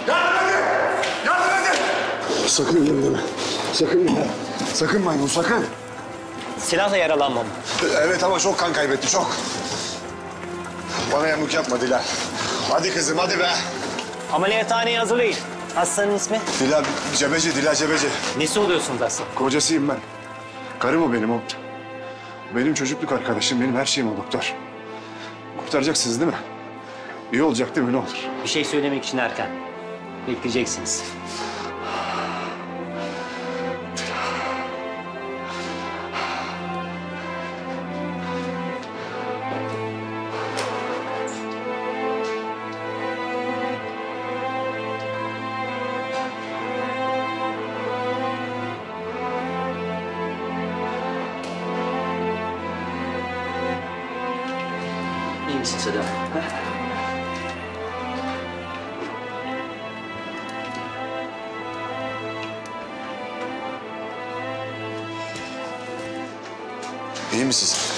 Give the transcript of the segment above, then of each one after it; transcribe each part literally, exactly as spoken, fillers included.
Yardım edin! Yardım edin! Sakın inme. Sakın inme. Sakın maymun, sakın. Silahla yaralanmam. Evet ama çok kan kaybetti, çok. Bana yamuk yapma Dila. Hadi kızım, hadi be. Ameliyathaneye hazırlayın. Hastanın ismi? Dila Cebeci, Dila Cebeci. Nesi oluyorsunuz aslında? Kocasıyım ben. Karım o benim o. Benim çocukluk arkadaşım, benim her şeyim o doktor. Kurtaracaksınız değil mi? İyi olacak değil mi, ne olur? Bir şey söylemek için erken. Bekleyeceksiniz. İyi misin Seda? İyi misin sen?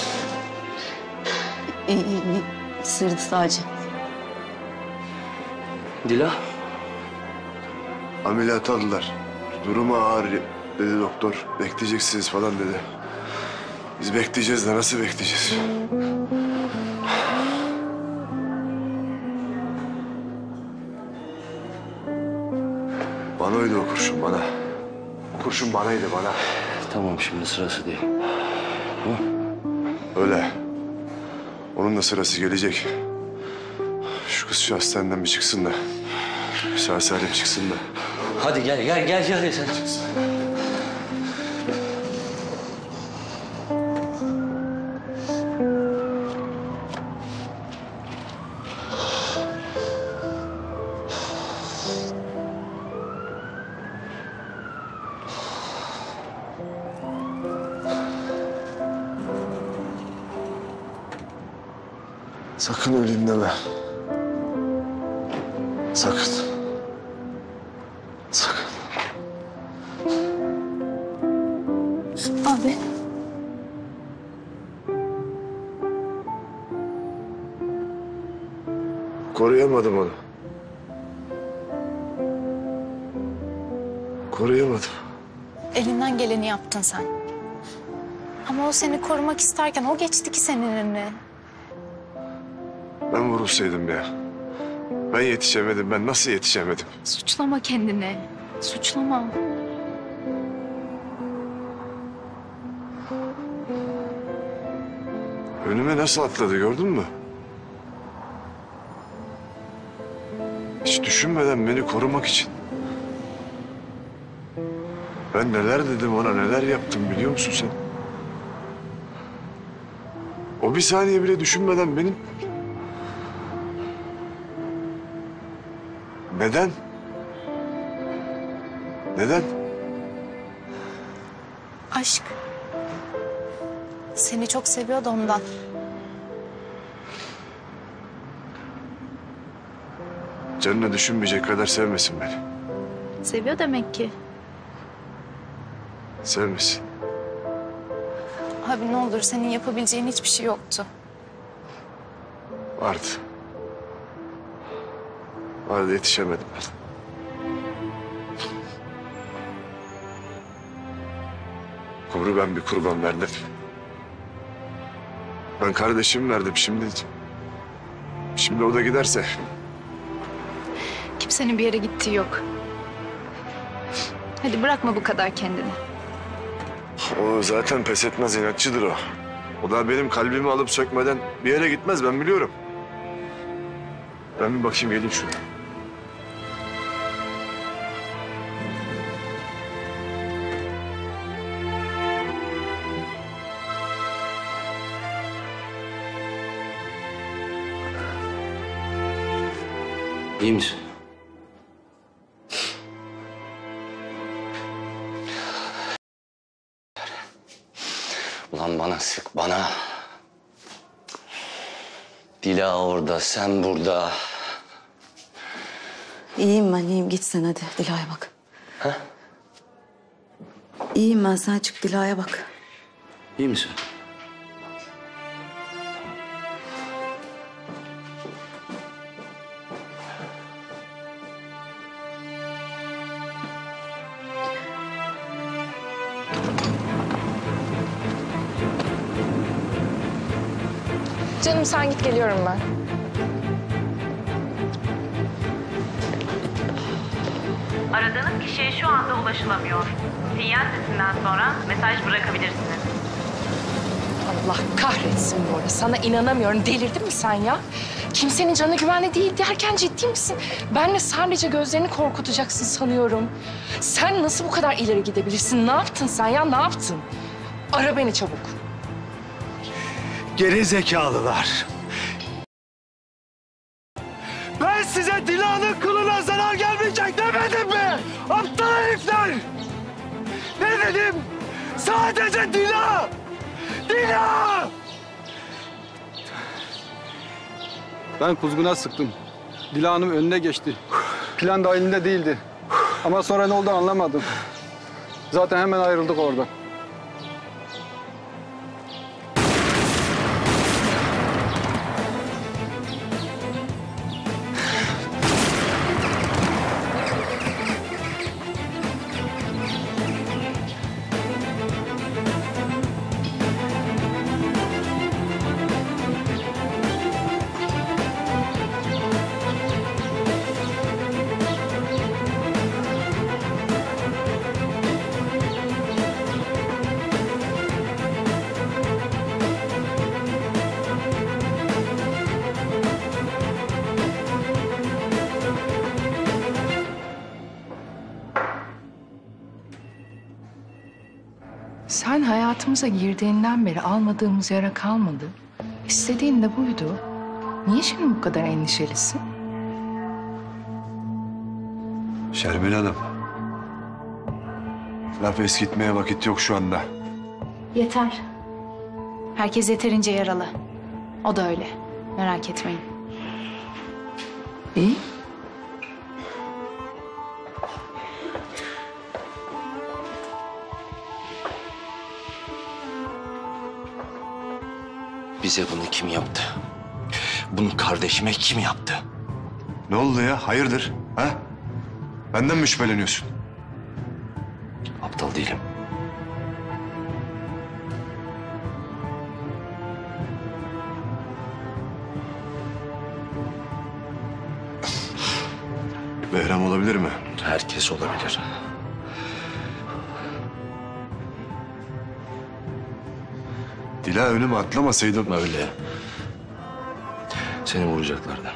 İyi, iyi, iyi. Sırdı sadece. Dila? Ameliyat aldılar. Durumu ağır dedi doktor. Bekleyeceksiniz falan dedi. Biz bekleyeceğiz de nasıl bekleyeceğiz? Bana öyle o kurşun, bana. O kurşun banaydı, bana. Tamam, şimdi sırası değil. Öyle. Onun da sırası gelecek. Şu kız şu hastaneden bir çıksın da. Sağ salim çıksın da. Hadi gel, gel, gel, gel sen. Çıksın. Sakın öleyim deme. Sakın. Sakın. Abi. Koruyamadım onu. Koruyamadım. Elinden geleni yaptın sen. Ama o seni korumak isterken o geçti ki senin önüne. Ben vurulsaydım ya. Ben yetişemedim. Ben nasıl yetişemedim? Suçlama kendini. Suçlama. Önüme nasıl atladı gördün mü? Hiç düşünmeden beni korumak için. Ben neler dedim ona, neler yaptım biliyor musun sen? O bir saniye bile düşünmeden benim... Neden? Neden? Aşk. Seni çok seviyordu ondan. Canını düşünmeyecek kadar sevmesin beni. Seviyor demek ki. Sevmesin. Abi ne olur, senin yapabileceğin hiçbir şey yoktu. Vardı. Vardı, yetişemedim ben. Kuru ben bir kurban verdim. Ben kardeşim verdim şimdi. Şimdi o da giderse. Kimsenin bir yere gittiği yok. Hadi bırakma bu kadar kendini. O zaten pes etmez, inatçıdır o. O da benim kalbimi alıp sökmeden bir yere gitmez, ben biliyorum. Ben bir bakayım, geleyim şuna. İyi misin? Ulan bana sık, bana. Dila orada, sen burada. İyiyim ben, iyiyim. Git sen hadi. Dila'ya bak. Ha? İyiyim ben, sen çık Dila'ya bak. İyi misin? Canım sen git, geliyorum ben. Aradığınız kişiye şu anda ulaşılamıyor. Sinyal sesinden sonra mesaj bırakabilirsiniz. Allah kahretsin bu arada. Sana inanamıyorum. Delirdin mi sen ya? Kimsenin canı güvenli değil derken ciddi misin? Ben de sadece gözlerini korkutacaksın sanıyorum. Sen nasıl bu kadar ileri gidebilirsin? Ne yaptın sen ya? Ne yaptın? Ara beni çabuk. Geri zekalılar. Ben size Dila'nın kılına zarar gelmeyecek demedim mi? Aptal herifler! Ne dedim? Sadece Dila! Dila! Ben Kuzgun'a sıktım. Dila Hanım önüne geçti. Plan dahilinde değildi. Ama sonra ne oldu anlamadım. Zaten hemen ayrıldık oradan. Sen hayatımıza girdiğinden beri almadığımız yara kalmadı. İstediğin de buydu. Niye şimdi bu kadar endişelisin? Şermin Hanım. Laf eskitmeye vakit yok şu anda. Yeter. Herkes yeterince yaralı. O da öyle. Merak etmeyin. İyi. Bize bunu kim yaptı? Bunu kardeşime kim yaptı? Ne oldu ya? Hayırdır? Ha? Benden mi şüpheleniyorsun? Aptal değilim. Behram olabilir mi? Herkes olabilir. Dila önüme atlamasaydım. Öyle. Seni vuracaklardı.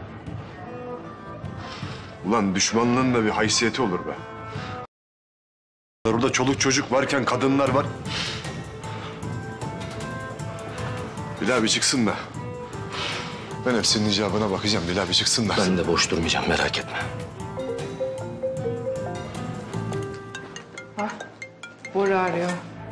Ulan düşmanlığın da bir haysiyeti olur be. Orada çoluk çocuk varken kadınlar var. Dila bir çıksın da. Ben hepsinin icabına bakacağım. Dila bir çıksın da. Ben de boş durmayacağım, merak etme. Bora arıyor.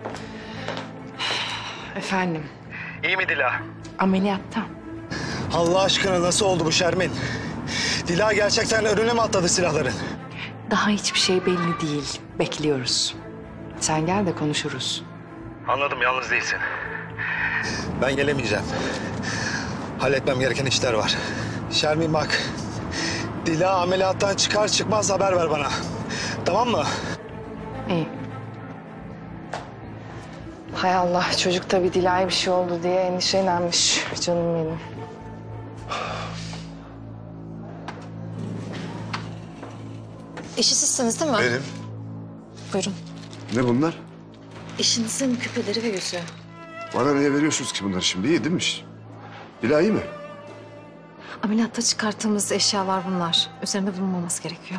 Efendim, İyi mi Dila? ameliyatta. Allah aşkına nasıl oldu bu Şermin? Dila gerçekten önüne mi atladı silahların? Daha hiçbir şey belli değil. Bekliyoruz. Sen gel de konuşuruz. Anladım, yalnız değilsin. Ben gelemeyeceğim. Halletmem gereken işler var. Şermin bak. Dila ameliyattan çıkar çıkmaz haber ver bana. Tamam mı? İyi. Hay Allah, çocuk tabii Dila'ya bir şey oldu diye endişelenmiş. Canım benim. Eşi sizsiniz değil mi? Benim. Buyurun. Ne bunlar? Eşinizin küpeleri ve yüzüğü. Bana niye veriyorsunuz ki bunları şimdi? İyi değil mi iş? Dila iyi mi? Ameliyatta çıkarttığımız eşyalar bunlar. Üzerinde bulunmaması gerekiyor.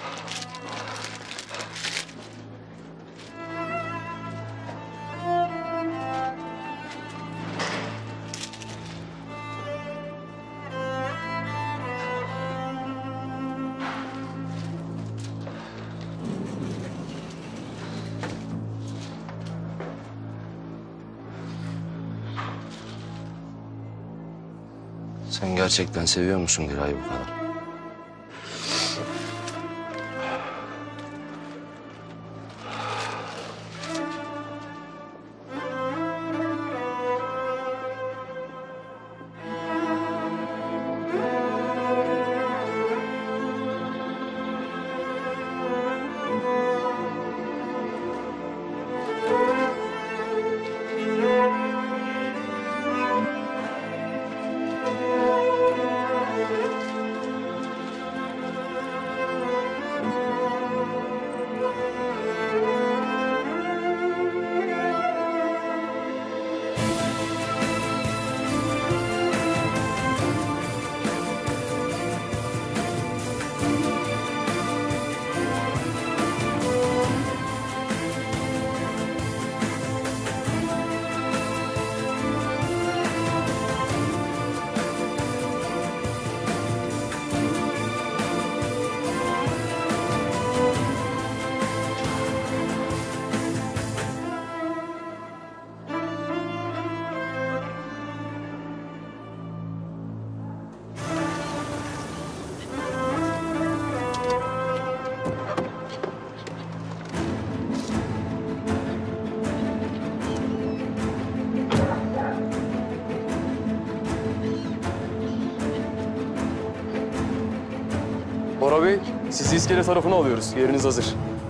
Sen gerçekten seviyor musun Dila'yı bu kadar? Bora Bey, sizi iskele tarafına alıyoruz. Yeriniz hazır.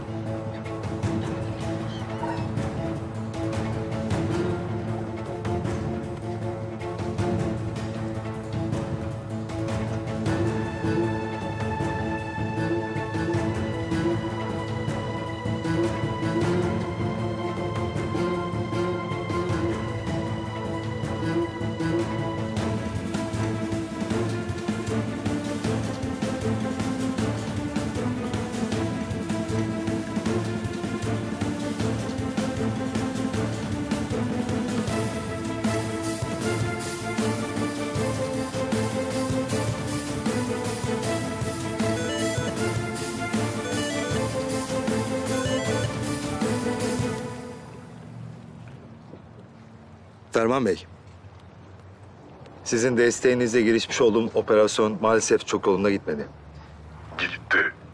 Ferman Bey, sizin desteğinizle girişmiş olduğum operasyon maalesef çok yolunda gitmedi. Gitti.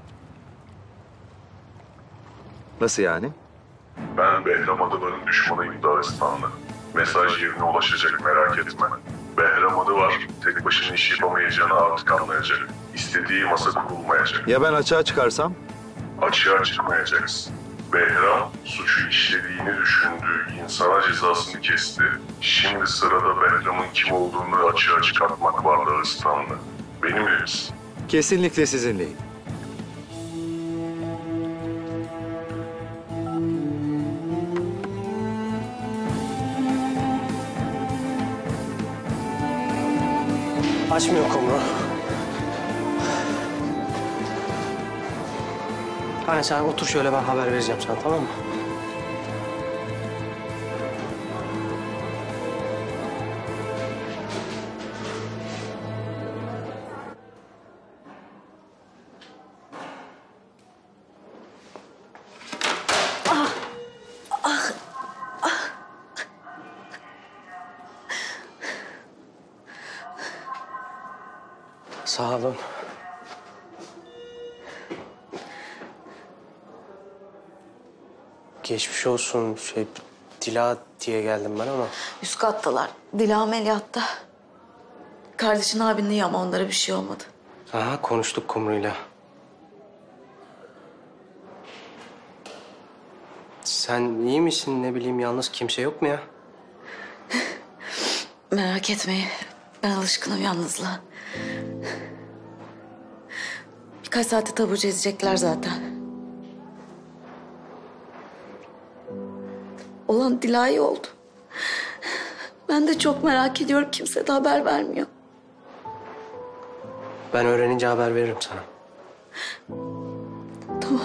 Nasıl yani? Ben Behram Adıvar'ın düşmanıyım Dağıstanlı. Mesaj yerine ulaşacak, merak etme. Behram Adı var, tek başına iş yapamayacağını artık anlayacak. İstediği masa kurulmayacak. Ya ben açığa çıkarsam? Açığa çıkmayacaksın. Behram suçu işlediğini düşündüğü insana cezasını kesti. Şimdi sırada Behram'ın kim olduğunu açığa çıkartmak var Dağıstanlı. Benimle misin? Kesinlikle sizinleyim. Açmıyor kumru. Hani sen otur şöyle, ben haber vereceğim sana, tamam mı? Sağ olun. Geçmiş olsun. Şey, Dila diye geldim ben ama. Üst kattalar. Dila ameliyatta. Kardeşin abinin iyi ama onlara bir şey olmadı. Aha, konuştuk Kumru'yla. Sen iyi misin? Ne bileyim, yalnız kimse yok mu ya? Merak etmeyin. Ben alışkınım yalnızlığa. Birkaç saate taburcu edecekler zaten. Olan Dila iyi oldu. Ben de çok merak ediyorum. Kimse de haber vermiyor. Ben öğrenince haber veririm sana. Tamam.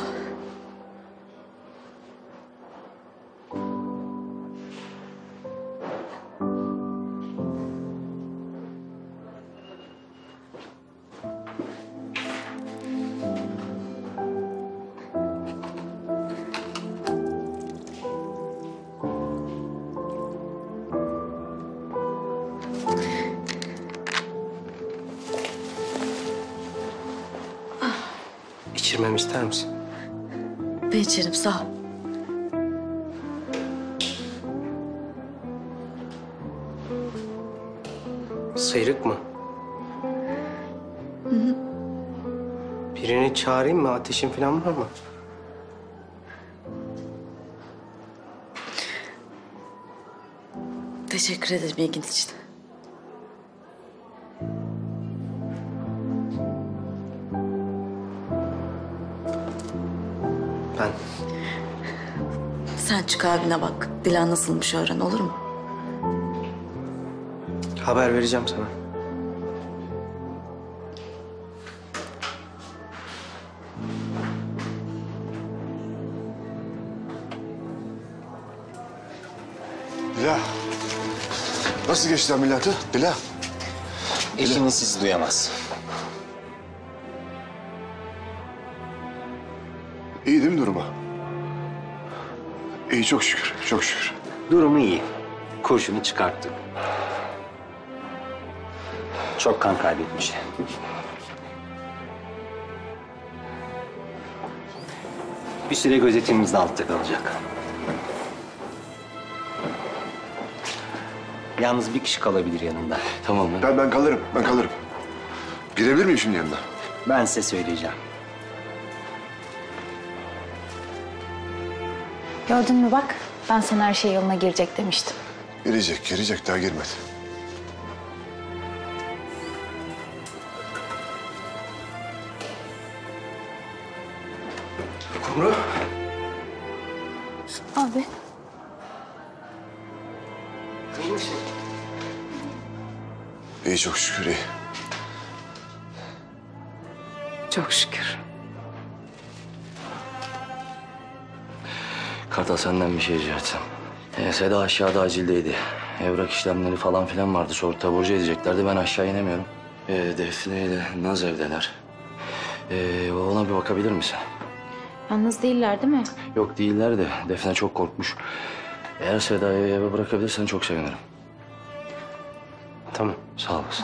İçirmemi ister misin? Ben içerim, sağ ol. Sıyrık mı? Hı hı. Birini çağırayım mı? Ateşin falan var mı? Teşekkür ederim ilgin için. Ben. Sen çık abine bak. Dila nasılmış öğren, olur mu? Haber vereceğim sana. Dila. Nasıl geçti ameliyatı? Dila. Eşiniz sizi duyamaz. İyi değil mi durumu? İyi, çok şükür, çok şükür. Durumu iyi. Kurşunu çıkarttık. Çok kan kaybetmiş. Bir süre gözetimimizde altta kalacak. Yalnız bir kişi kalabilir yanında. Tamam mı? Ben, ben kalırım, ben kalırım. Girebilir miyim şimdi yanına? Ben size söyleyeceğim. Gördün mü bak, ben sana her şey yoluna girecek demiştim. Girecek, girecek. Daha girmedi. Kumru. Abi. İyi çok şükür iyi. Çok şükür. Kartal senden bir şey rica etsem. Ee, Seda aşağıda acildeydi. Evrak işlemleri falan filan vardı. Sonra taburcu edeceklerdi. Ben aşağı inemiyorum. Ee, Defne ile Naz evdeler. Ee, ona bir bakabilir misin? Yalnız değiller değil mi? Yok değiller de Defne çok korkmuş. Eğer Seda'yı eve bırakabilirsen çok sevinirim. Tamam. Sağ olasın.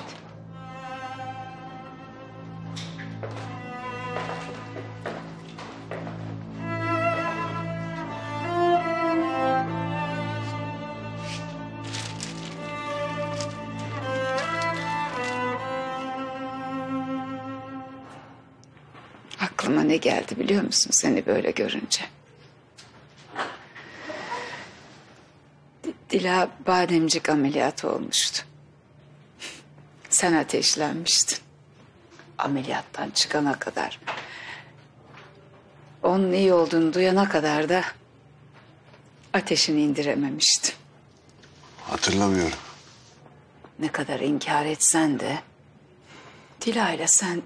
Aklıma ne geldi biliyor musun seni böyle görünce? D- Dila bademcik ameliyatı olmuştu. Sen ateşlenmiştin. Ameliyattan çıkana kadar. Onun iyi olduğunu duyana kadar da ateşini indirememiştin. Hatırlamıyorum. Ne kadar inkar etsen de Dila ile sen,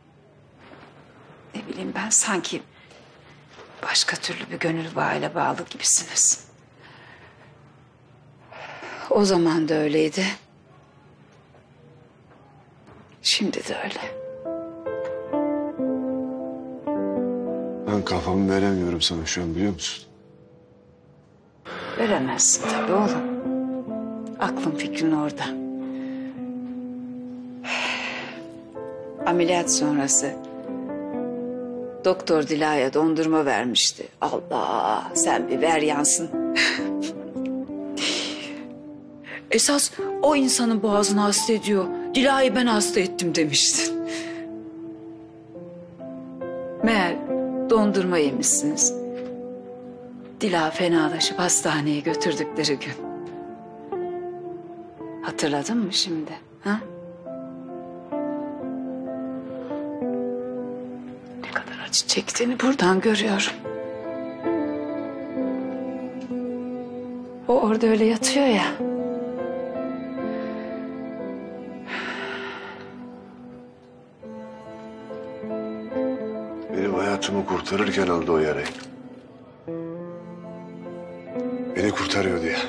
ne bileyim ben, sanki başka türlü bir gönül bağıyla bağlı gibisiniz. O zaman da öyleydi. Şimdi de öyle. Ben kafamı veremiyorum sana şu an biliyor musun? Veremezsin tabii oğlum. Aklın fikrin orada. Ameliyat sonrası doktor Dila'ya dondurma vermişti. Allah, sen bir ver yansın. Esas o insanın boğazını hasta ediyor. Dila'yı ben hasta ettim demişti. Meğer dondurma yemişsiniz. Dila fenalaşıp hastaneye götürdükleri gün. Hatırladın mı şimdi? Ha? Ne kadar acı çektiğini buradan görüyorum. O orada öyle yatıyor ya. Benim hayatımı kurtarırken aldı o yarayı. Beni kurtarıyor diye.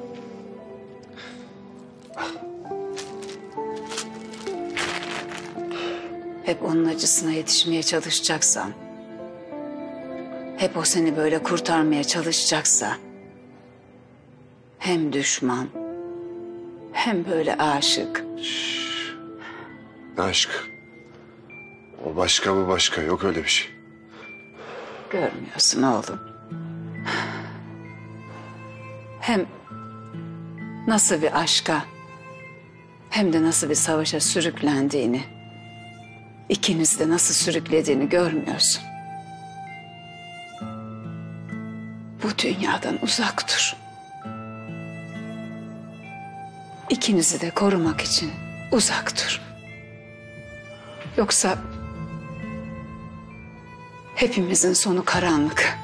Hep onun acısına yetişmeye çalışacaksan, hep o seni böyle kurtarmaya çalışacaksa, hem düşman, hem böyle aşık. Ne aşk. O başka bu başka. Yok öyle bir şey. Görmüyorsun oğlum. Hem nasıl bir aşka, hem de nasıl bir savaşa sürüklendiğini, ikiniz de nasıl sürüklediğini görmüyorsun. Bu dünyadan uzak dur. İkinizi de korumak için uzak dur. Yoksa hepimizin sonu karanlık.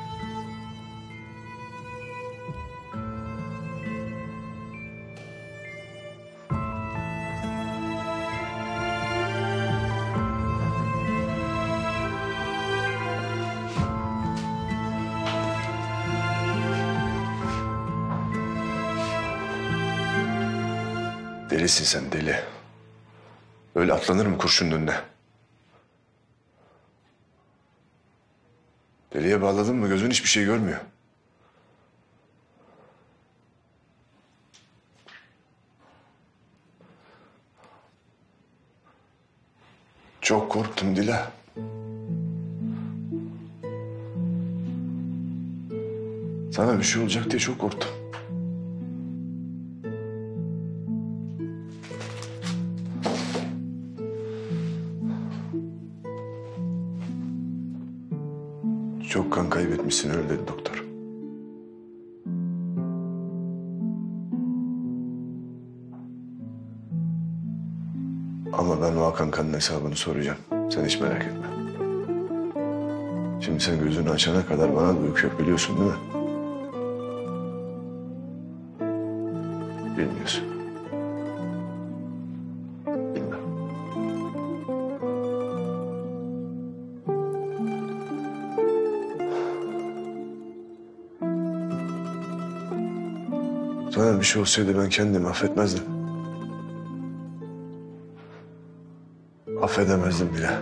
Delisin sen deli. Öyle atlanır mı kurşunun önüne? Deliye bağladın mı gözün hiçbir şey görmüyor. Çok korktum Dila. Sana bir şey olacak diye çok korktum. Çok kan kaybetmişsin öyle dedi doktor. Ama ben o akan kanın hesabını soracağım. Sen hiç merak etme. Şimdi sen gözünü açana kadar bana da uyku yok biliyorsun değil mi? Bilmiyorsun. Bilmem. Sana bir şey olsaydı ben kendimi affetmezdim. Affedemezdim bile.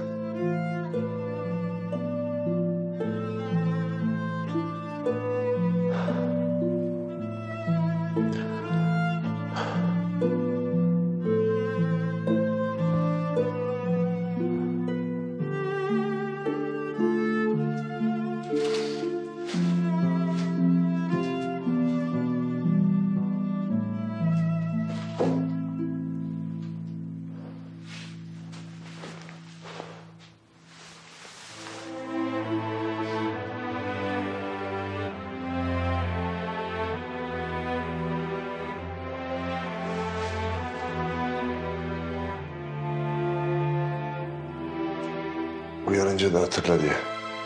Uyanınca da hatırla diye.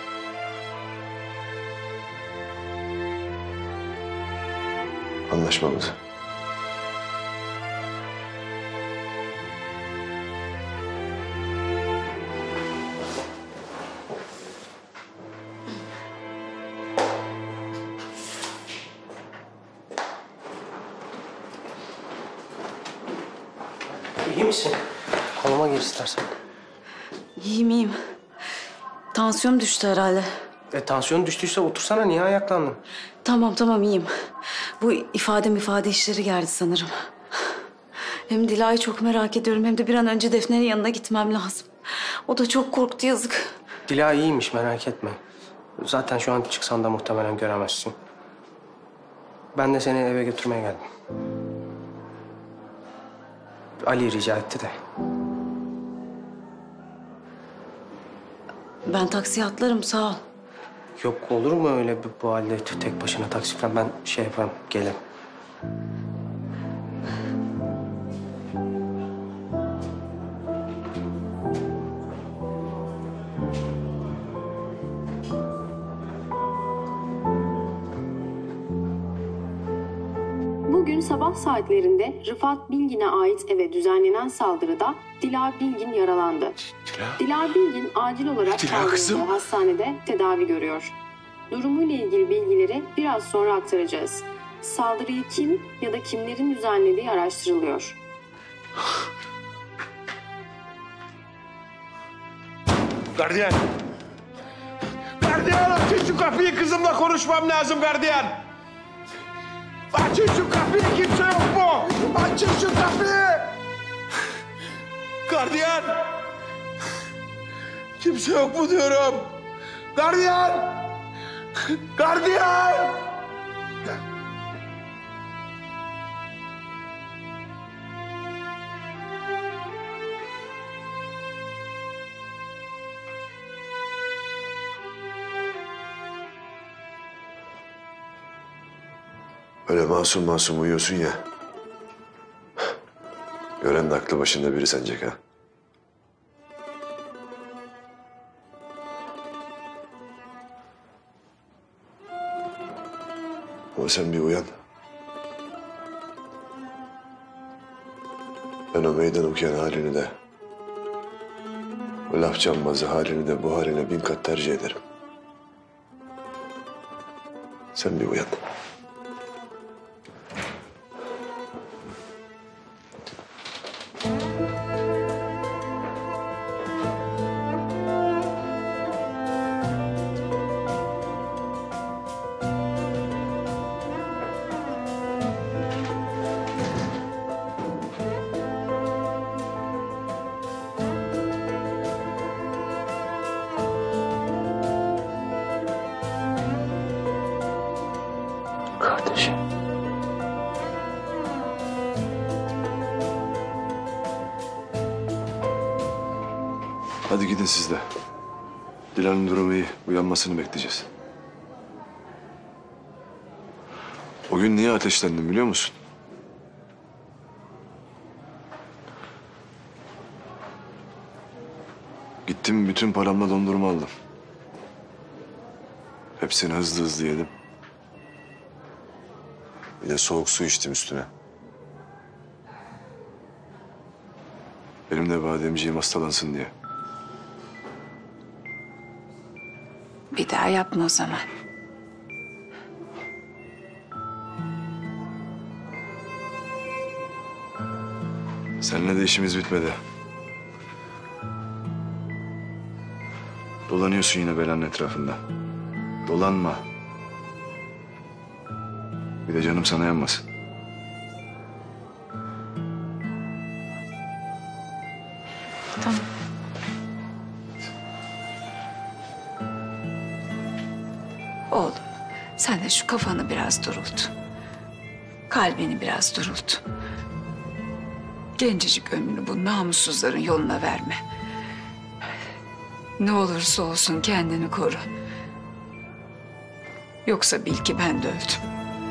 Anlaşmamızı. İyi misin? Koluma gir istersen. İyiyim iyiyim. Tansiyonum düştü herhalde. E, tansiyon düştüyse otursana. Niye ayaklandın? Tamam tamam iyiyim. Bu ifade ifade işleri geldi sanırım. Hem Dila'yı çok merak ediyorum hem de bir an önce Defne'nin yanına gitmem lazım. O da çok korktu yazık. Dila iyiymiş, merak etme. Zaten şu an çıksan da muhtemelen göremezsin. Ben de seni eve götürmeye geldim. Ali rica etti de. Ben taksiye atlarım sağ ol. Yok olur mu öyle bu, bu halde tek başına taksi falan? Ben şey yaparım, gelirim. Bugün sabah saatlerinde Rıfat Bilgin'e ait eve düzenlenen saldırıda Dila Bilgin yaralandı. Dila, Dila Bilgin acil olarak kaldırıldığı hastanede tedavi görüyor. Durumuyla ilgili bilgileri biraz sonra aktaracağız. Saldırıyı kim ya da kimlerin düzenlediği araştırılıyor. Gardiyan! Gardiyan açın şu kapıyı, kızımla konuşmam lazım gardiyan! Açın şu kapıyı, kimse yok mu? Açın şu kapıyı! Gardiyan! Kimse yok mu diyorum? Gardiyan! Gardiyan! Öyle masum masum uyuyorsun ya. Gören de aklı başında biri sanacak ha. Ama sen bir uyan. Ben o meydan okuyan halini de, o laf cambazı halini de bu haline bin kat tercih ederim. Sen bir uyan. Kardeşim. Hadi gidin siz de. Dilan'ın durumu iyi. Uyanmasını bekleyeceğiz. gün niye ateşlendim biliyor musun? Gittim bütün paramla dondurma aldım. Hepsini hızlı hızlı yedim. Bir de soğuk su içtim üstüne. Benim de bademciğim hastalansın diye. Bir daha yapma o zaman. Seninle de işimiz bitmedi. Dolanıyorsun yine belanın etrafında. Dolanma. Bir de canım sana yanmasın. Tamam. Oğlum, sen de şu kafanı biraz durult. Kalbini biraz durult. Gencecik ömrünü bu namussuzların yoluna verme. Ne olursa olsun kendini koru. Yoksa bil ki ben de öldüm.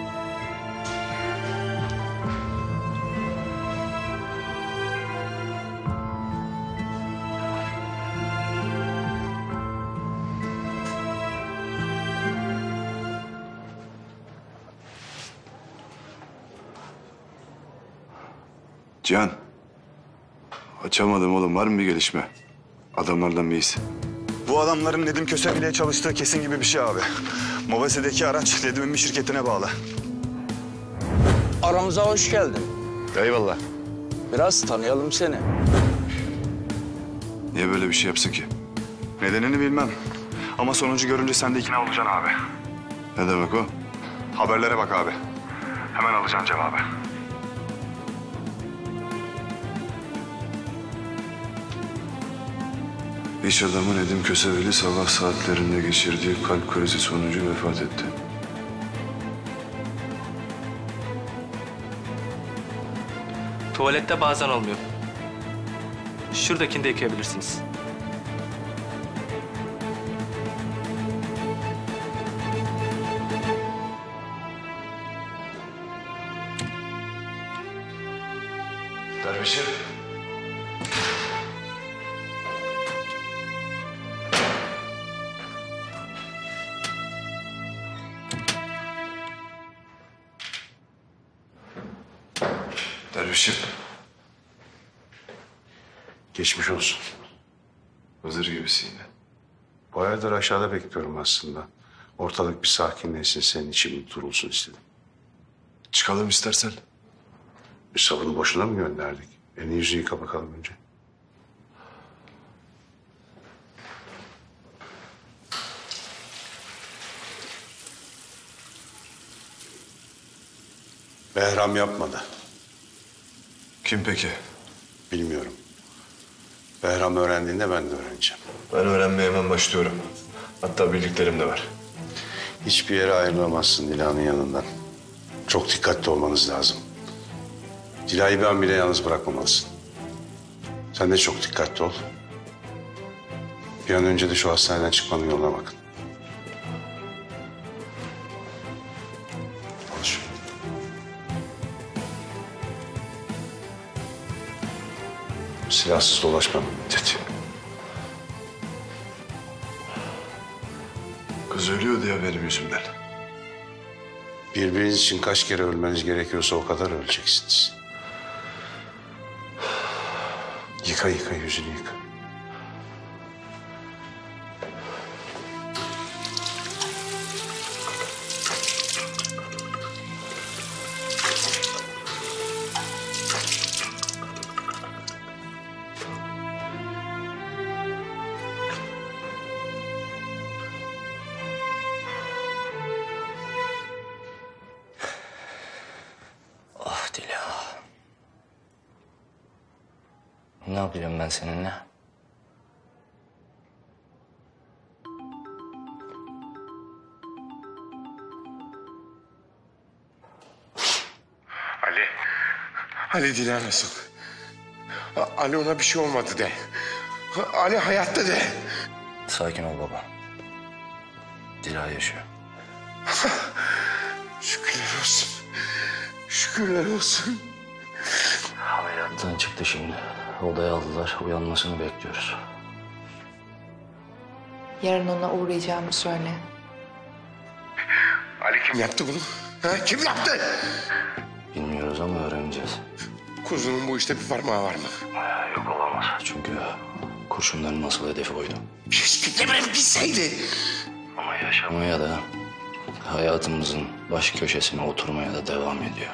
Cihan. Açamadım oğlum. Var mı bir gelişme? Adamlardan bir iz. Bu adamların Nedim Kösebi'yle çalıştığı kesin gibi bir şey abi. Mobese'deki araç Nedim'in bir şirketine bağlı. Aramıza hoş geldin. Eyvallah. Biraz tanıyalım seni. Niye böyle bir şey yapsın ki? Nedenini bilmem. Ama sonucu görünce sen de ikna olacaksın abi. Ne demek o? Haberlere bak abi. Hemen alacaksın cevabı. İş adamı Nedim Köseveli sabah saatlerinde geçirdiği kalp krizi sonucu vefat etti. Tuvalette bazen olmuyor. Şuradakini de yıkayabilirsiniz. Dervişim. Dervişim. Geçmiş olsun. Hazır gibisin yine. Bayağıdır aşağıda bekliyorum aslında. Ortalık bir sakinleşsin, senin için bir durulsun istedim. Çıkalım istersen. Bir sabunu boşuna mı gönderdik? Elini yüzünü yıka bakalım önce. Behram yapmadı. Kim peki? Bilmiyorum. Behram öğrendiğinde ben de öğreneceğim. Ben öğrenmeye hemen başlıyorum. Hatta bildiklerim de var. Hiçbir yere ayrılamazsın Dila'nın yanından. Çok dikkatli olmanız lazım. Dila'yı bir an bile yalnız bırakmamalısın. Sen de çok dikkatli ol. Bir an önce de şu hastaneden çıkmanın yoluna bakın. Al şunu. Silahsız dolaşmam müddet. Kız ölüyordu ya benim yüzümden. Birbiriniz için kaç kere ölmeniz gerekiyorsa o kadar öleceksiniz. Yıka yıka yüzünü yıka. Ah Dila. Ne yapacağım ben seninle? Ali. Ali Dila nasıl? A- Ali ona bir şey olmadı de. Ali hayatta de. Sakin ol baba. Dila yaşıyor. Şükürler olsun. Şükürler olsun. Ameliyattan çıktı şimdi. Odaya aldılar. Uyanmasını bekliyoruz. Yarın ona uğrayacağımı söyle. Ali kim yaptı bunu? Ha? Kim yaptı? Bilmiyoruz ama öğreneceğiz. Kuzunun bu işte bir parmağı var mı? Yok olamaz. Çünkü kurşunların asıl hedefi oydu. Keşke de bilseydi. Ama yaşamaya da hayatımızın baş köşesine oturmaya da devam ediyor.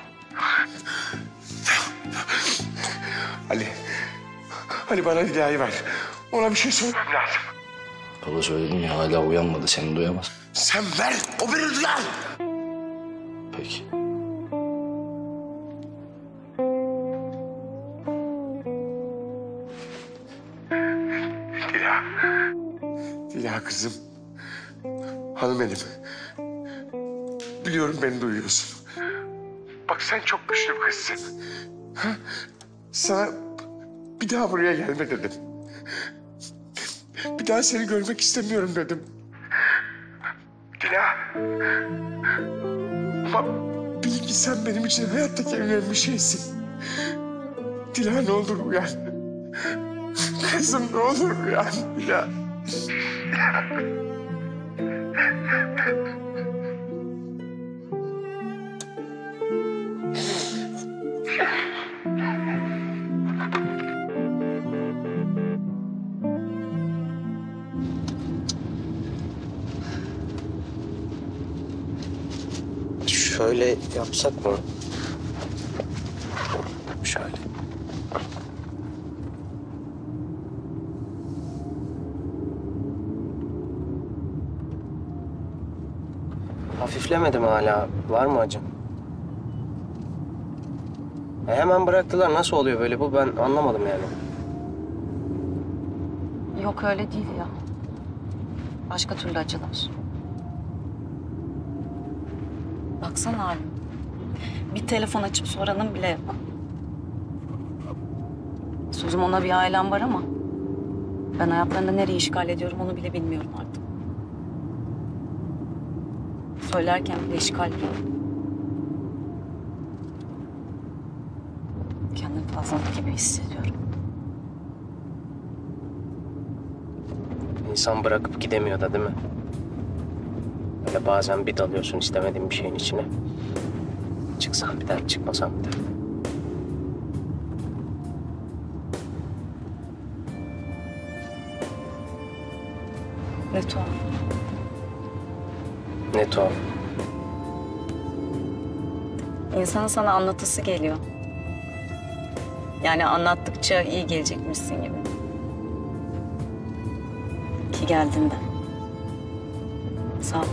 Ali. Ali bana Dila'yı ver. Ona bir şey söylemem lazım. Baba söyledim ya hala uyanmadı. Seni duyamaz. Sen ver. O beni duyar. Peki. Dila. Dila kızım. Hanım benim. Biliyorum beni duyuyorsun. Bak sen çok güçlü bir kızsın. Ha? Sana bir daha buraya gelme dedim. Bir daha seni görmek istemiyorum dedim. Dila. Ama bil ki sen benim için hayattaki en önemli şeysin. Dila ne olur uyan. Kızım ne olur uyan Dila. Şöyle yapsak mı? Şöyle. Hafiflemedim hala. Var mı acım? E hemen bıraktılar. Nasıl oluyor böyle bu? Ben anlamadım yani. Yok öyle değil ya. Başka türlü acılar. Baksana abi. Bir telefon açıp soranın bile yok. Sözüm ona bir ailem var ama ben hayatlarında nereyi işgal ediyorum onu bile bilmiyorum artık. Söylerken bile işgal ediyorum. Kendimi fazlalık gibi hissediyorum. İnsan bırakıp gidemiyor da değil mi? Böyle bazen bir dalıyorsun istemediğin bir şeyin içine. Çıksan bir dert, çıkmasan bir dert. Ne tuhaf. Ne tuhaf. İnsanın sana anlatısı geliyor. Yani anlattıkça iyi gelecekmişsin gibi. Ki geldin de. Sağ ol.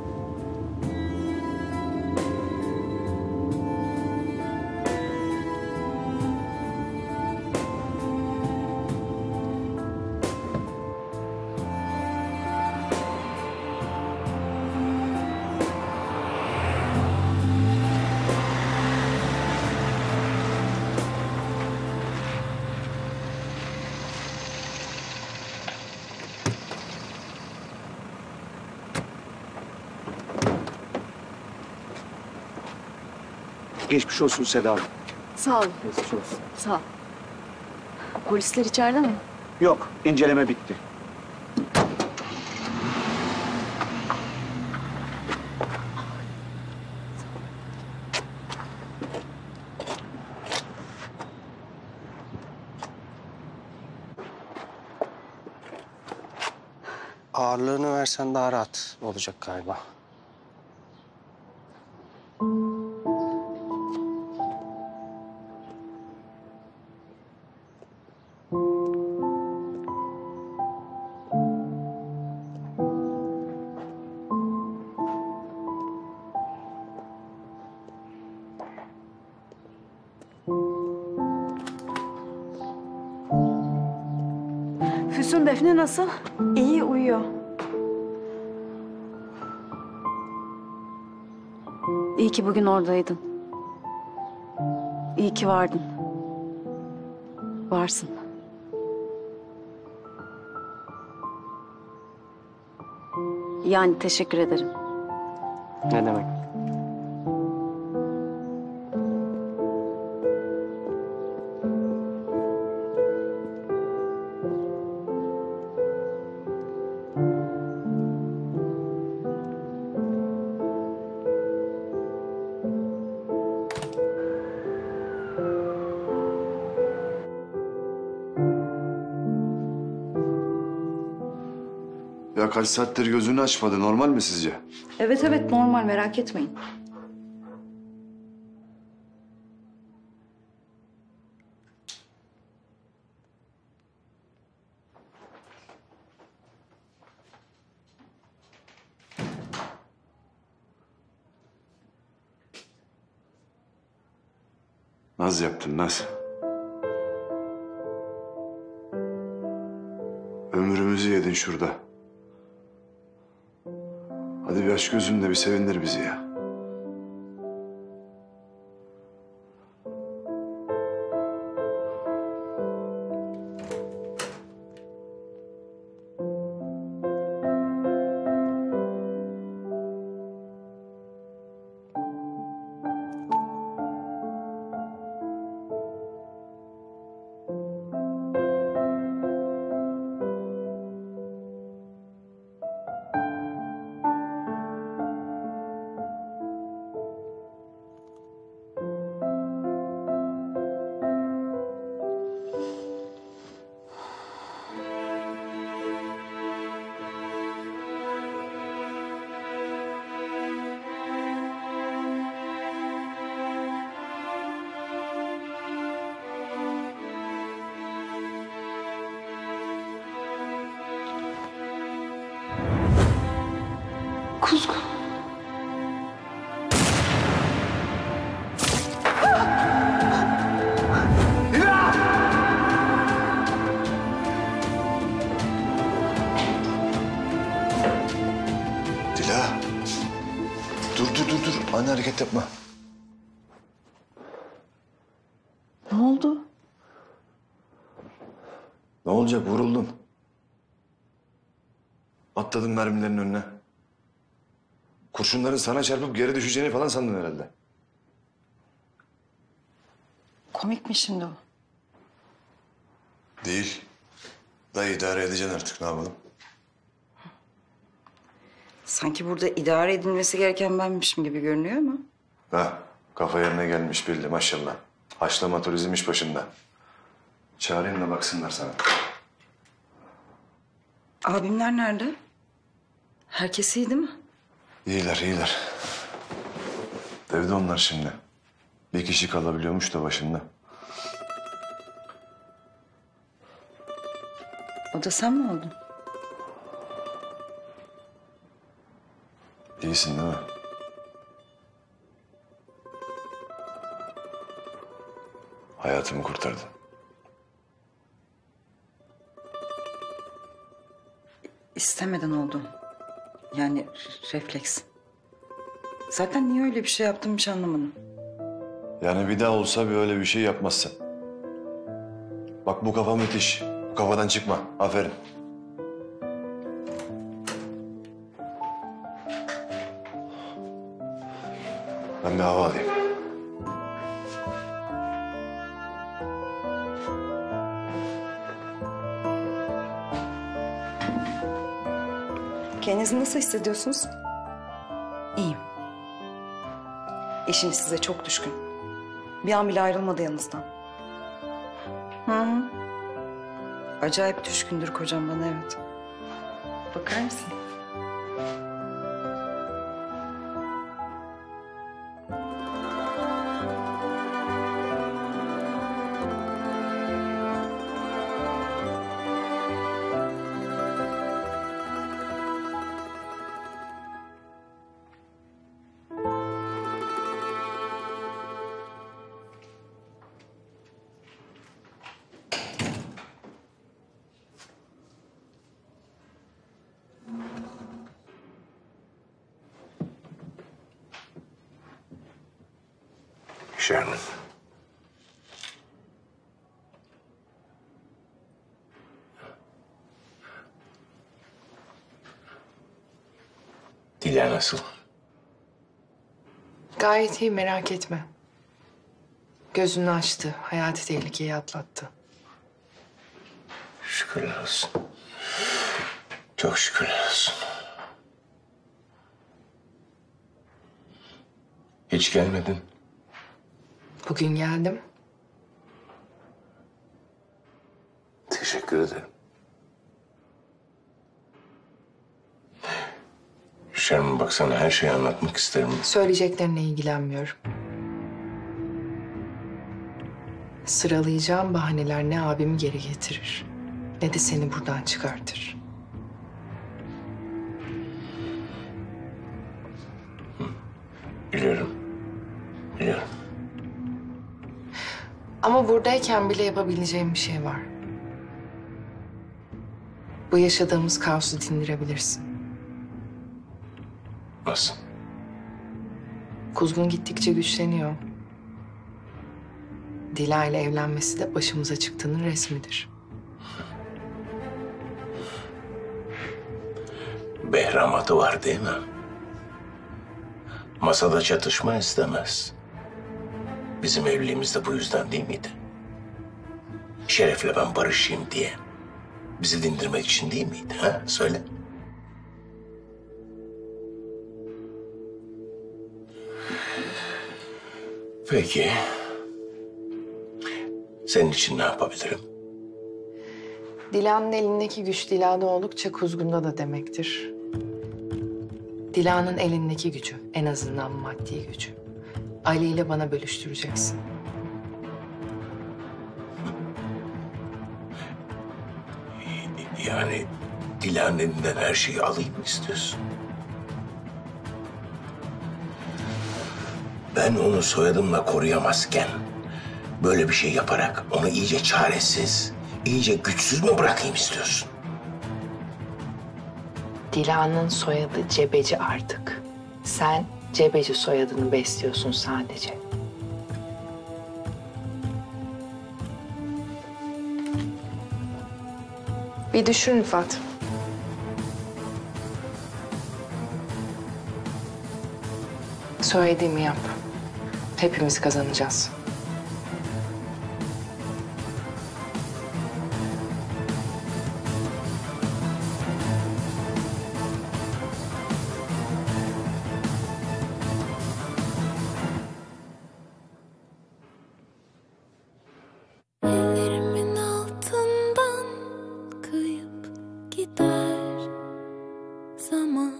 Geçmiş olsun Seda Hanım. Sağ ol. Geçmiş olsun. Sağ ol. Polisler içeride mi? Yok, inceleme bitti. Ağırlığını versen daha rahat olacak galiba. Füsun Defne nasıl? İyi, uyuyor. İyi ki bugün oradaydın. İyi ki vardın. Varsın. Yani teşekkür ederim. Ne demek? Ya kaç saattir gözünü açmadı. Normal mi sizce? Evet evet normal merak etmeyin. Naz yaptın Naz. Ömrümüzü yedin şurada. Hadi bir aç gözünle bir sevindir bizi ya. Kuzgun. Dila. Dur dur dur dur. Anne hareket yapma. Ne oldu? Ne olacak? Vuruldun. Atladın mermilerin önüne. Kurşunların sana çarpıp geri düşeceğini falan sandın herhalde. Komik mi şimdi o? Değil. Da idare edeceksin artık. Ne yapalım? Sanki burada idare edilmesi gereken benmişim gibi görünüyor ama. Ha, kafa yerine gelmiş belli maşallah. Haşlama turizm iş başında. Çağırayım da baksınlar sana. Abimler nerede? Herkes iyi değil mi? İyiler, iyiler. Evde onlar şimdi. Bir kişi kalabiliyormuş da başında. O da sen mi oldun? İyisin değil mi? Hayatımı kurtardın. İstemeden oldu. Yani refleks. Zaten niye öyle bir şey yaptım hiç anlamadım. Yani bir daha olsa bir öyle bir şey yapmazsın. Bak bu kafa müthiş. Bu kafadan çıkma. Aferin. Ben bir hava alayım. Kendinizi nasıl hissediyorsunuz? İyiyim. Eşiniz size çok düşkün. Bir an bile ayrılmadı yanınızdan. Hı hı. Acayip düşkündür kocam bana, evet. Bakar mısın? Sherman. Dila nasıl? Gayet iyi, merak etme. Gözünü açtı, hayati tehlikeyi atlattı. Şükürler olsun. Çok şükürler olsun. Hiç gelmedin. Bugün geldim. Teşekkür ederim. Şermin baksana her şeyi anlatmak isterim. Söyleyeceklerine ilgilenmiyorum. Sıralayacağım bahaneler ne abimi geri getirir, ne de seni buradan çıkartır. Biliyorum. Biliyorum. Ama buradayken bile yapabileceğim bir şey var. Bu yaşadığımız kaosu dindirebilirsin. Nasıl? Kuzgun gittikçe güçleniyor. Dila ile evlenmesi de başımıza çıktığının resmidir. Behram adı var değil mi? Masada çatışma istemez. Bizim evliliğimiz de bu yüzden değil miydi? Şeref'le ben barışayım diye. Bizi dindirmek için değil miydi? Ha? Söyle. Peki. Senin için ne yapabilirim? Dila'nın elindeki güç Dila'da oldukça Kuzgun'da da demektir. Dila'nın elindeki gücü, en azından maddi gücü, Ali ile bana bölüştüreceksin. Yani Dila'nın elinden her şeyi alayım mı istiyorsun? Ben onu soyadımla koruyamazken böyle bir şey yaparak onu iyice çaresiz, iyice güçsüz mü bırakayım istiyorsun? Dila'nın soyadı Cebeci artık. Sen Cebeci soyadını besliyorsun sadece. Bir düşün Rıfat. Söylediğimi yap. Hepimiz kazanacağız. Ellerimin altından kayıp gider zaman.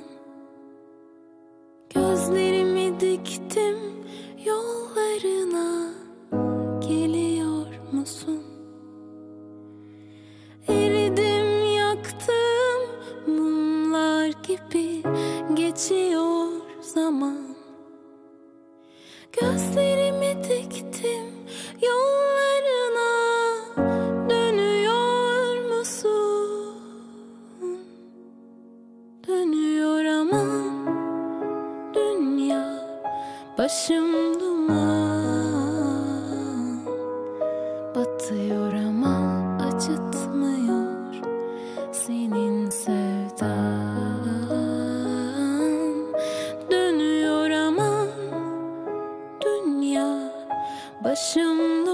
Gözlerimi diktim yollarına, geliyor musun? Eridim yaktım mumlar gibi, geçiyor zaman. Gözlerimi diktim yollarına, dönüyor musun? Dönüyor ama dünya, başım duman. Batıyor ama acıtmıyor senin sevdan. Dönüyor ama dünya, başım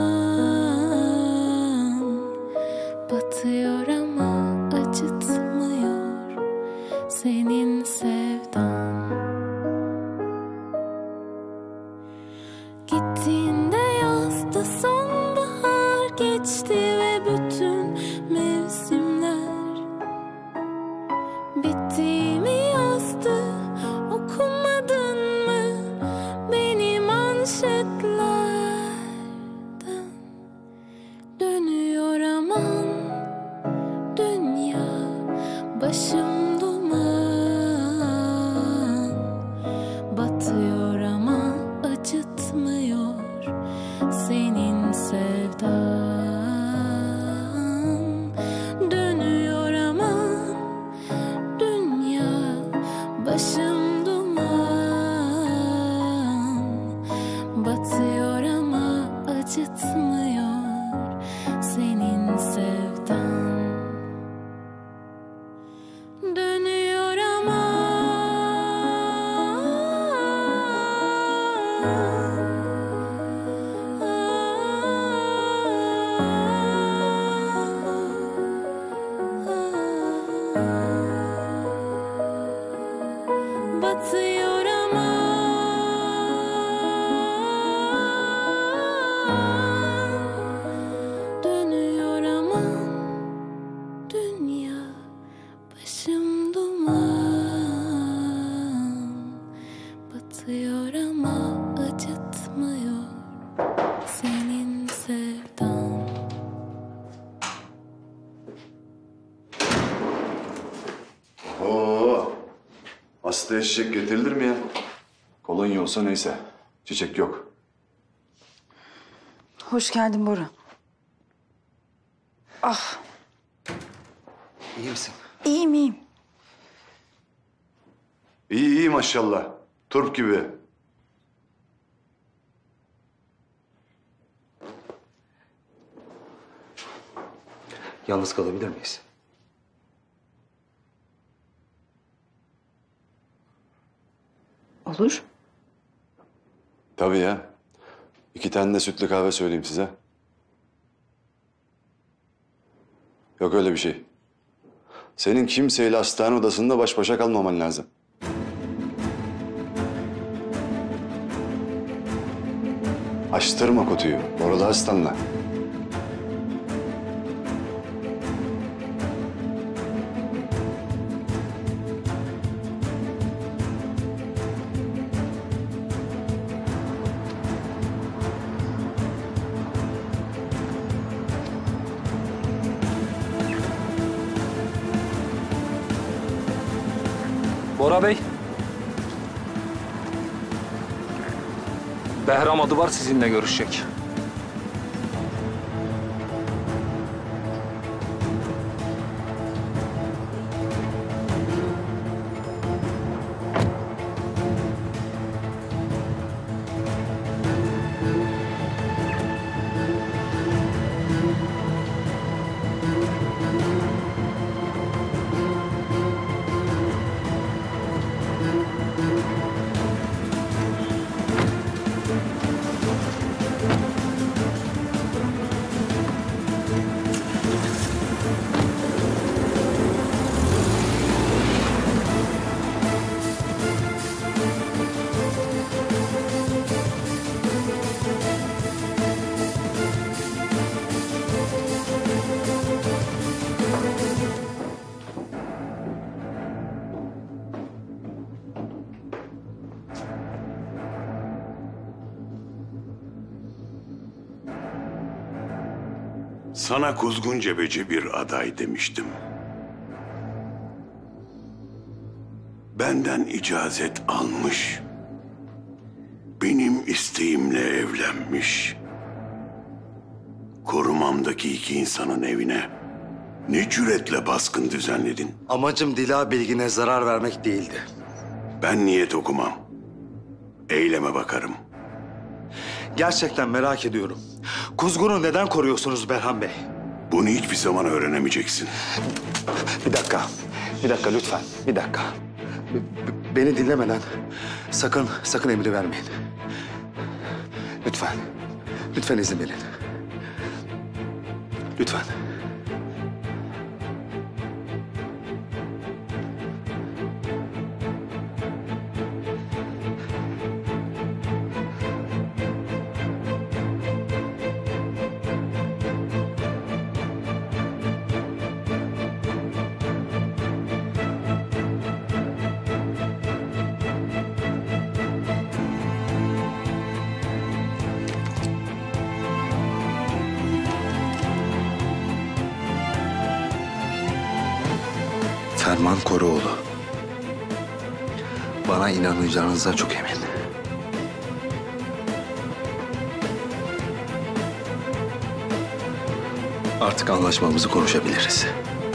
duman. Batıyor ama acıtmıyor senin sevdan. Gittiğinde yazdı sonbahar, geçti ve bütün mevsimler. Bittiğimi yazdı, okumadın mı beni manşetlerden? Dönüyor aman dünya, başım duman. Batıyor ama acıtmıyor senin sevdan. Dönüyor ama dünya, başım duman. Batıyor ama acıtmıyor senin sevdan. Oo. Hastaya çiçek getirilir mi ya? Kolonya olsa neyse. Çiçek yok. Hoş geldin Bora. Ah. İyi misin? İyiyim iyiyim. İyi iyi maşallah. Turp gibi. Yalnız kalabilir miyiz? Olur. Tabii ya. İki tane de sütlü kahve söyleyeyim size. Yok öyle bir şey. Senin kimseyle hastane odasında baş başa kalmaman lazım. Açtırma kutuyu. Orada hastanla. Bora Bey. Behram adı var, sizinle görüşecek. Sana kuzgun cebeci bir aday demiştim. Benden icazet almış. Benim isteğimle evlenmiş. Korumamdaki iki insanın evine ne cüretle baskın düzenledin? Amacım Dila Bilgin'e zarar vermek değildi. Ben niyet okumam. Eyleme bakarım. Gerçekten merak ediyorum. Kuzgun'u neden koruyorsunuz Berhan Bey? Bunu hiçbir zaman öğrenemeyeceksin. Bir dakika, bir dakika lütfen, bir dakika. B- beni dinlemeden sakın, sakın emri vermeyin. Lütfen, lütfen izin verin. Lütfen. Ferman Koruoğlu. Bana inanacağınıza çok eminim. Artık anlaşmamızı konuşabiliriz.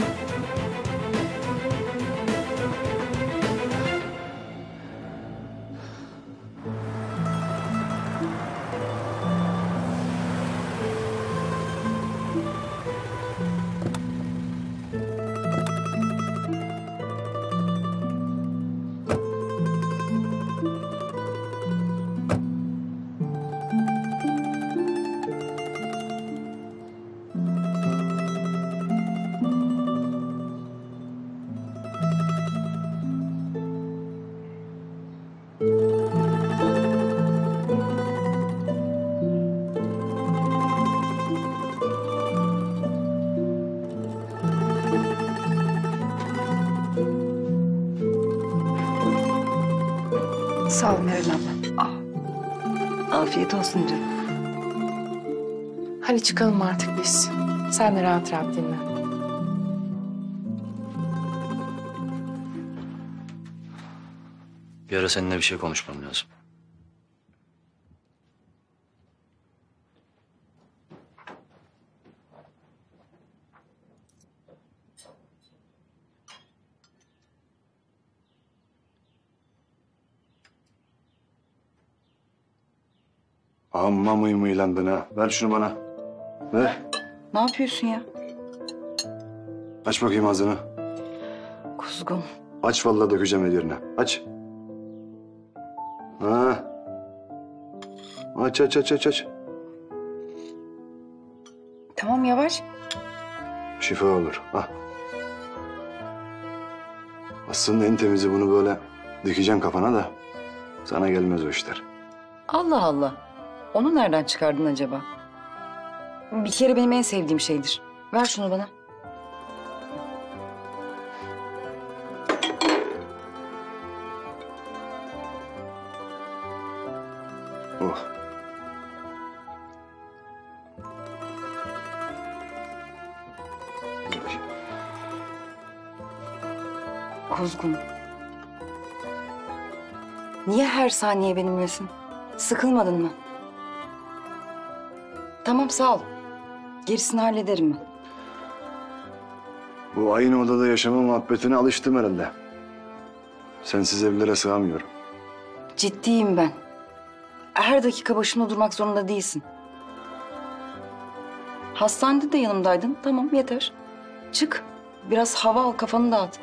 Sağ ol Meral abla. Afiyet olsun canım. Hadi çıkalım artık biz. Sen de rahat rahat dinle. Bir ara seninle bir şey konuşmam lazım. Amma mıymıylandın ha. Ver şunu bana. Ver. Ne yapıyorsun ya? Aç bakayım ağzını. Kuzgun. Aç vallahi dökeceğim ellerine. Aç. Ha. Aç aç aç aç aç. Tamam yavaş. Şifa olur. Ah. Aslında en temizi bunu böyle dikeceksin kafana da sana gelmez o işler. Allah Allah. Onu nereden çıkardın acaba? Bir kere benim en sevdiğim şeydir. Ver şunu bana. Oh. Kuzgun. Niye her saniye benimlesin? Sıkılmadın mı? Tamam sağ ol. Gerisini hallederim ben. Bu aynı odada yaşama muhabbetine alıştım herhalde. Sensiz evlere sığamıyorum. Ciddiyim ben. Her dakika başımda durmak zorunda değilsin. Hastanede de yanımdaydın. Tamam yeter. Çık. Biraz hava al, kafanı dağıt.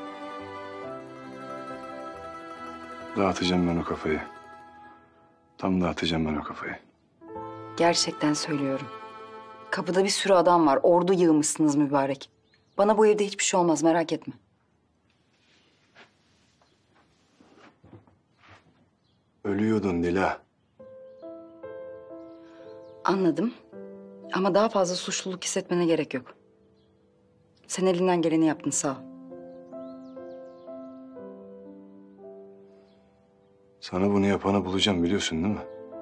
Dağıtacağım ben o kafayı. Tam dağıtacağım ben o kafayı. Gerçekten söylüyorum. Kapıda bir sürü adam var. Ordu yığmışsınız mübarek. Bana bu evde hiçbir şey olmaz, merak etme. Ölüyordun Dila. Anladım. Ama daha fazla suçluluk hissetmene gerek yok. Sen elinden geleni yaptın, sağ ol. Sana bunu yapanı bulacağım biliyorsun değil mi?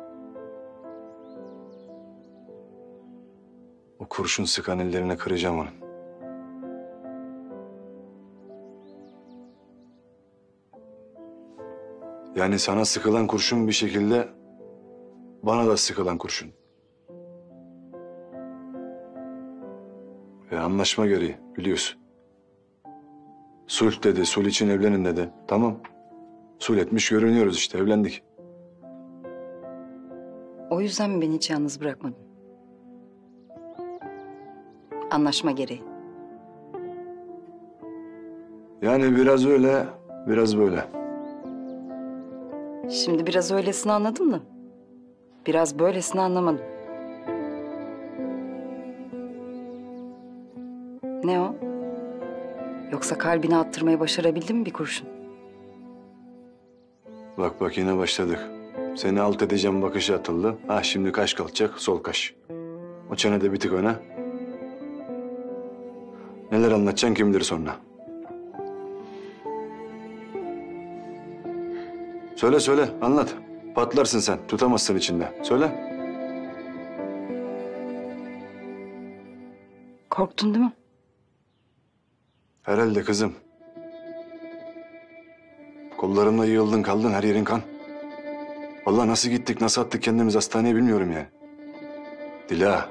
O kurşun sıkan ellerine kıracağım onun. Yani sana sıkılan kurşun bir şekilde bana da sıkılan kurşun. Ve anlaşma gereği biliyorsun. Sulh dedi, sulh için evlenin dedi. Tamam. Sulh etmiş görünüyoruz işte, evlendik. O yüzden mi beni hiç yalnız bırakmadın? Anlaşma gereği. Yani biraz öyle, biraz böyle. Şimdi biraz öylesini anladım da biraz böylesini anlamadım. Ne o? Yoksa kalbine attırmayı başarabildin mi bir kurşun? Bak bak yine başladık. Seni alt edeceğim bakışı atıldı. Ah şimdi kaş kalkacak, sol kaş. O çenede bir tık öne. Neler anlatacaksın kim bilir sonra. Söyle söyle, anlat. Patlarsın sen, tutamazsın içinde. Söyle. Korktun değil mi? Herhalde kızım. Kollarımla yığıldın kaldın, her yerin kan. Vallahi nasıl gittik, nasıl attık kendimiz hastaneye bilmiyorum yani. Dila.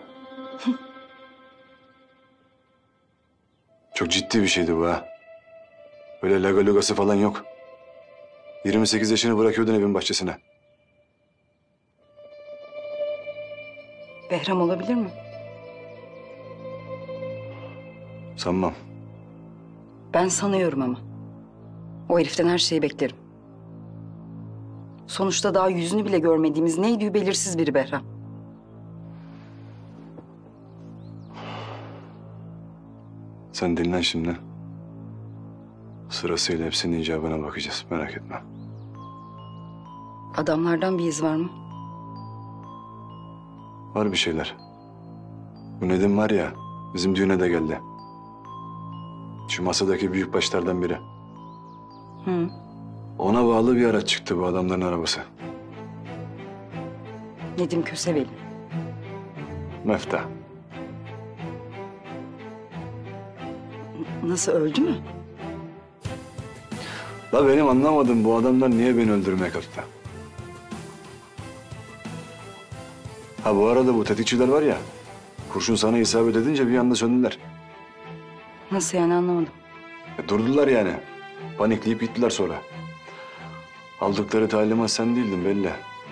Çok ciddi bir şeydi bu ha. Böyle laga lugası falan yok. yirmi sekiz yaşını bırakıyordun evin bahçesine. Behram olabilir mi? Sanmam. Ben sanıyorum ama. O heriften her şeyi beklerim. Sonuçta daha yüzünü bile görmediğimiz neydi belirsiz biri Behram. Sen dinlen şimdi. Sırasıyla hepsinin icabına bakacağız, merak etme. Adamlardan bir iz var mı? Var bir şeyler. Bu Nedim var ya, bizim düğüne de geldi. Şu masadaki büyük başlardan biri. Hı. Ona bağlı bir araç çıktı bu adamların arabası. Nedim Köseveli. Mefta. Nasıl, öldü mü? La benim anlamadım bu adamlar niye beni öldürmeye kalktı? Ha bu arada bu tetikçiler var ya, kurşun sana isabet edince bir anda söndüler. Nasıl yani anlamadım. E, durdular yani. Panikleyip gittiler sonra. Aldıkları talimat sen değildin belli.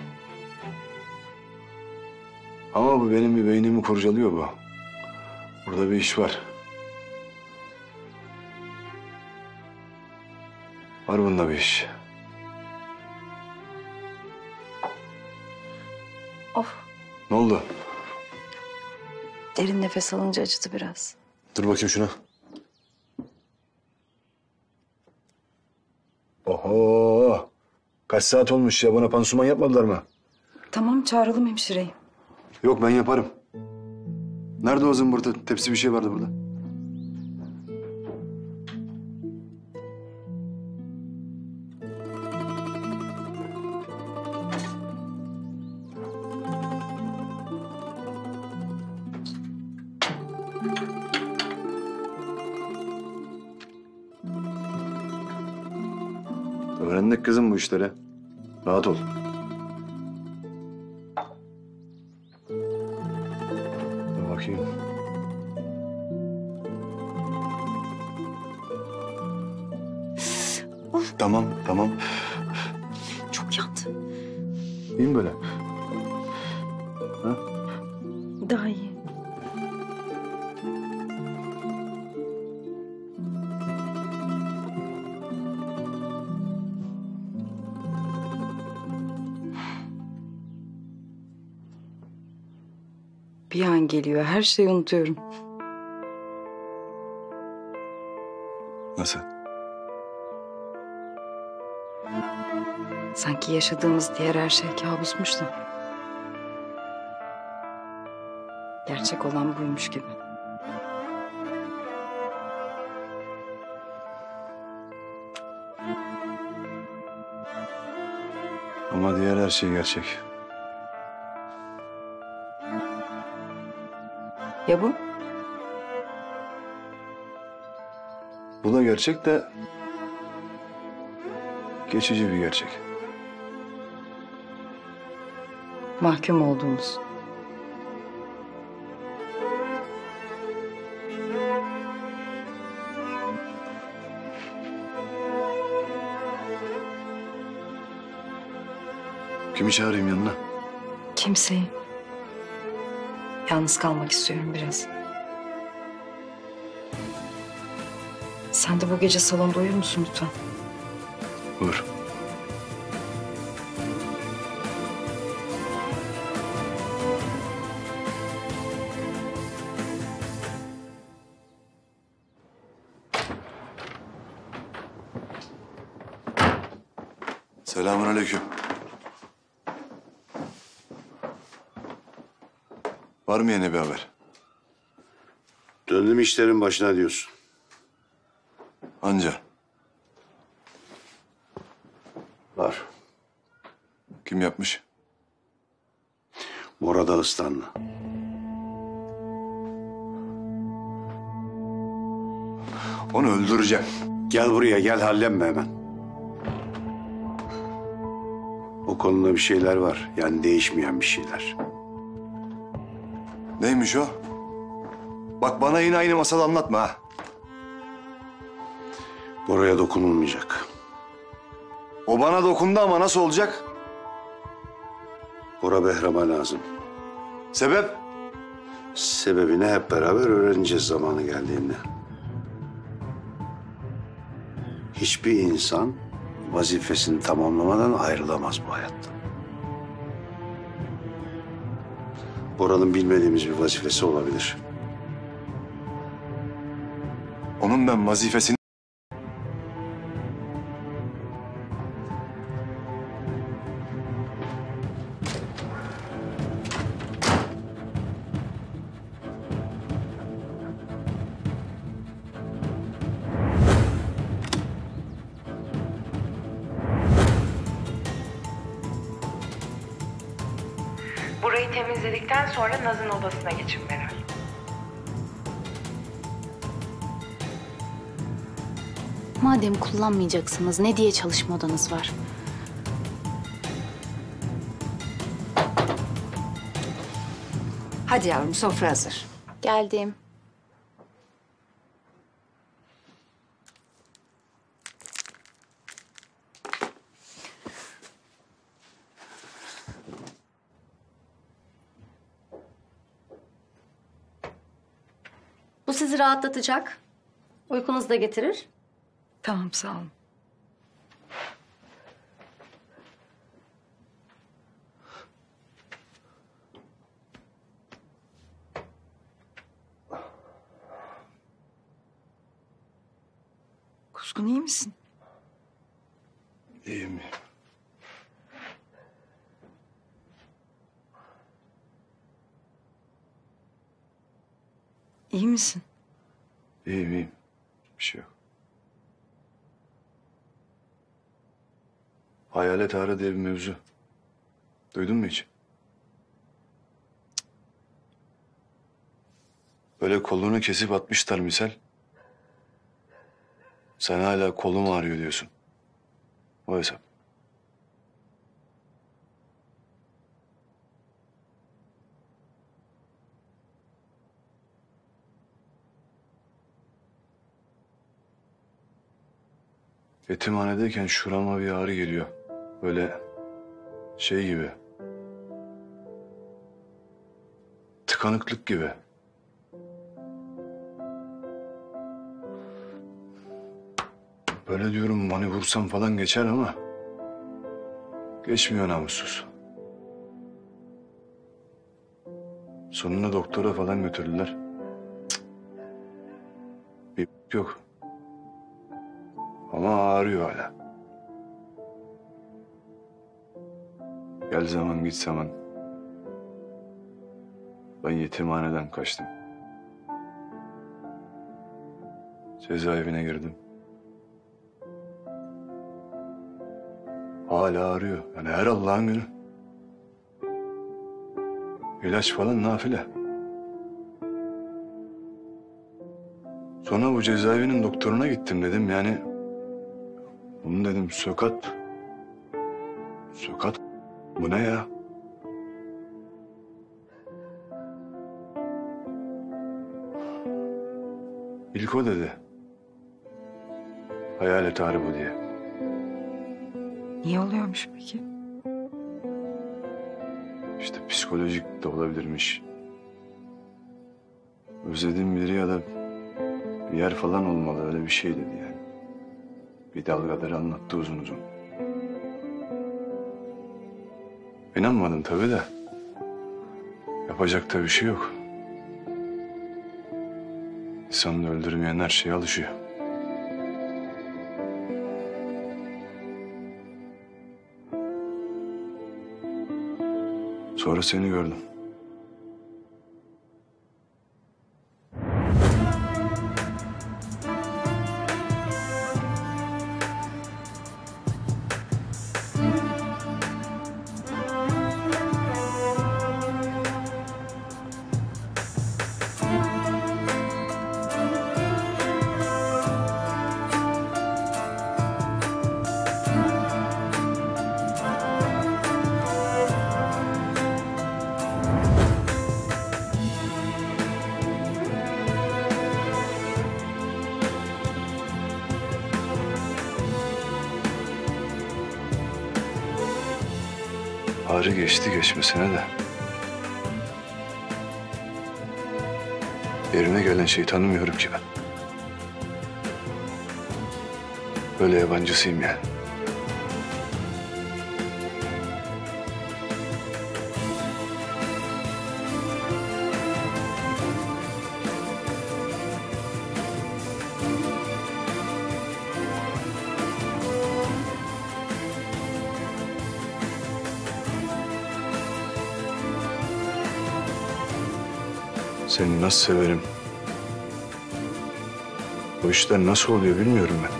Ama bu benim bir beynimi kurcalıyor bu. Burada bir iş var. Var bunda bir iş. Of. Ne oldu? Derin nefes alınca acıdı biraz. Dur bakayım şuna. Oho! Kaç saat olmuş ya? Bana pansuman yapmadılar mı? Tamam çağıralım hemşireyi. Yok ben yaparım. Nerede o zımbırtı? Tepsi bir şey vardı burada. Öğrendik kızım bu işleri. Rahat ol. Dur bakayım. Of. Tamam, tamam. Çok yandı. İyi mi böyle? Ha? Daha iyi. Bir an geliyor. Her şeyi unutuyorum. Nasıl? Sanki yaşadığımız diğer her şey kabusmuş da. Gerçek olan buymuş gibi. Ama diğer her şey gerçek. Ya bu? Bu da gerçek de geçici bir gerçek. Mahkum olduğumuz. Kimi çağırayım yanına? Kimseyi. Yalnız kalmak istiyorum biraz. Sen de bu gece salonda uyur musun lütfen? Buyur. Selamünaleyküm. Var mı yeni bir haber? Döndüm işlerin başına diyorsun. Anca. Var. Kim yapmış? Bora Dağıstanlı. Onu öldüreceğim. Gel buraya gel hallenme hemen. O konuda bir şeyler var. Yani değişmeyen bir şeyler. Neymiş o? Bak bana yine aynı masada anlatma ha. Bora'ya dokunulmayacak. O bana dokundu ama nasıl olacak? Bora Behram'a lazım. Sebep? Sebebini hep beraber öğreneceğiz zamanı geldiğinde. Hiçbir insan vazifesini tamamlamadan ayrılamaz bu hayattan. Bora'nın bilmediğimiz bir vazifesi olabilir. Onun ben vazifesini... Burayı temizledikten sonra Naz'ın odasına geçin Meral. Madem kullanmayacaksınız ne diye çalışma odanız var? Hadi yavrum sofra hazır. Geldim. Bu sizi rahatlatacak. Uykunuzu da getirir. Tamam sağ olun. Kuzgun iyi misin? İyiyim. İyi misin? İyiyim iyiyim. Bir şey yok. Hayalet ağrı diye bir mevzu. Duydun mu hiç? Böyle kolunu kesip atmışlar misal. Sen hala kolum ağrıyor diyorsun. O hesap. Yetimhanedeyken şurama bir ağrı geliyor. Böyle şey gibi. Tıkanıklık gibi. Böyle diyorum hani vursam falan geçer ama geçmiyor namussuz. Sonunda doktora falan götürdüler. Cık. Bir yok. Ama ağrıyor hala. Gel zaman git zaman. Ben yetimhaneden kaçtım. Cezaevine girdim. Hala ağrıyor. Yani her Allah'ın günü. İlaç falan nafile. Sonra bu cezaevinin doktoruna gittim dedim yani. Bunu dedim sökat. Sökat. Bu ne ya? İlk o dedi. Hayalet ağrı bu diye. Niye oluyormuş peki? İşte psikolojik de olabilirmiş. Özlediğim biri ya da bir yer falan olmalı öyle bir şey dedi yani. Bir dalgaları anlattı uzun uzun. İnanmadım tabii de. Yapacak da bir şey yok. İnsanı öldürmeyen her şeye alışıyor. Sonra seni gördüm. Ağrı geçti geçmesine de. Yerine gelen şeyi tanımıyorum ki ben. Böyle yabancısıyım yani. Seni nasıl severim? Bu işler nasıl oluyor bilmiyorum ben.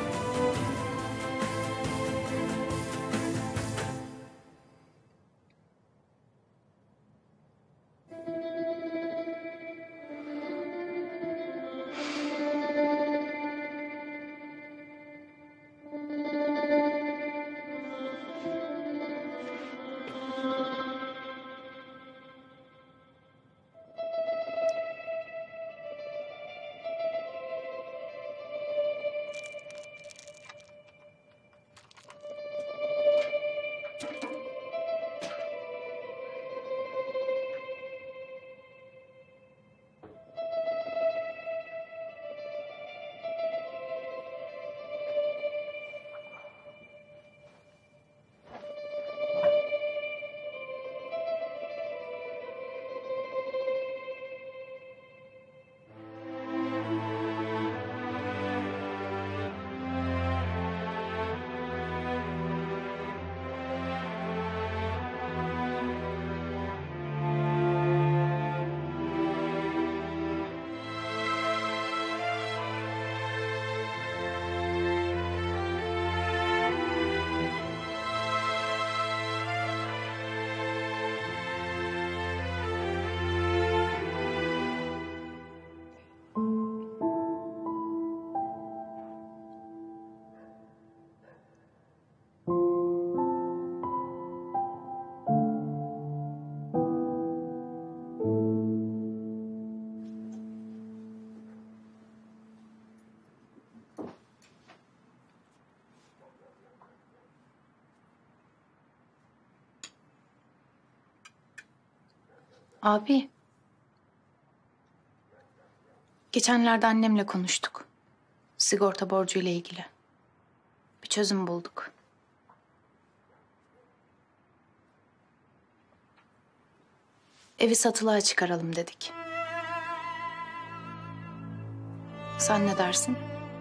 Abi. Geçenlerde annemle konuştuk. Sigorta borcu ile ilgili. Bir çözüm bulduk. Evi satılığa çıkaralım dedik. Sen ne dersin?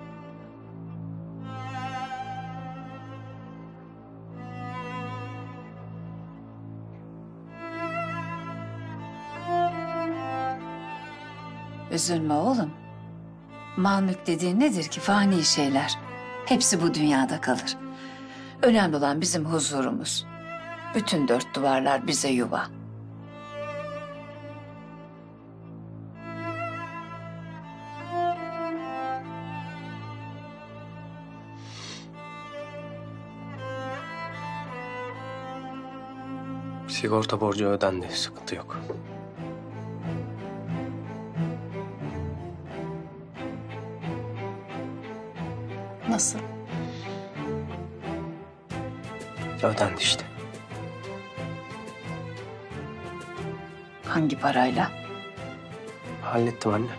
Üzülme oğlum. Mal mülk dediğin nedir ki? Fani şeyler. Hepsi bu dünyada kalır. Önemli olan bizim huzurumuz. Bütün dört duvarlar bize yuva. Sigorta borcu ödendi, sıkıntı yok. Nasıl? Ödendi işte. Hangi parayla? Hallettim anne.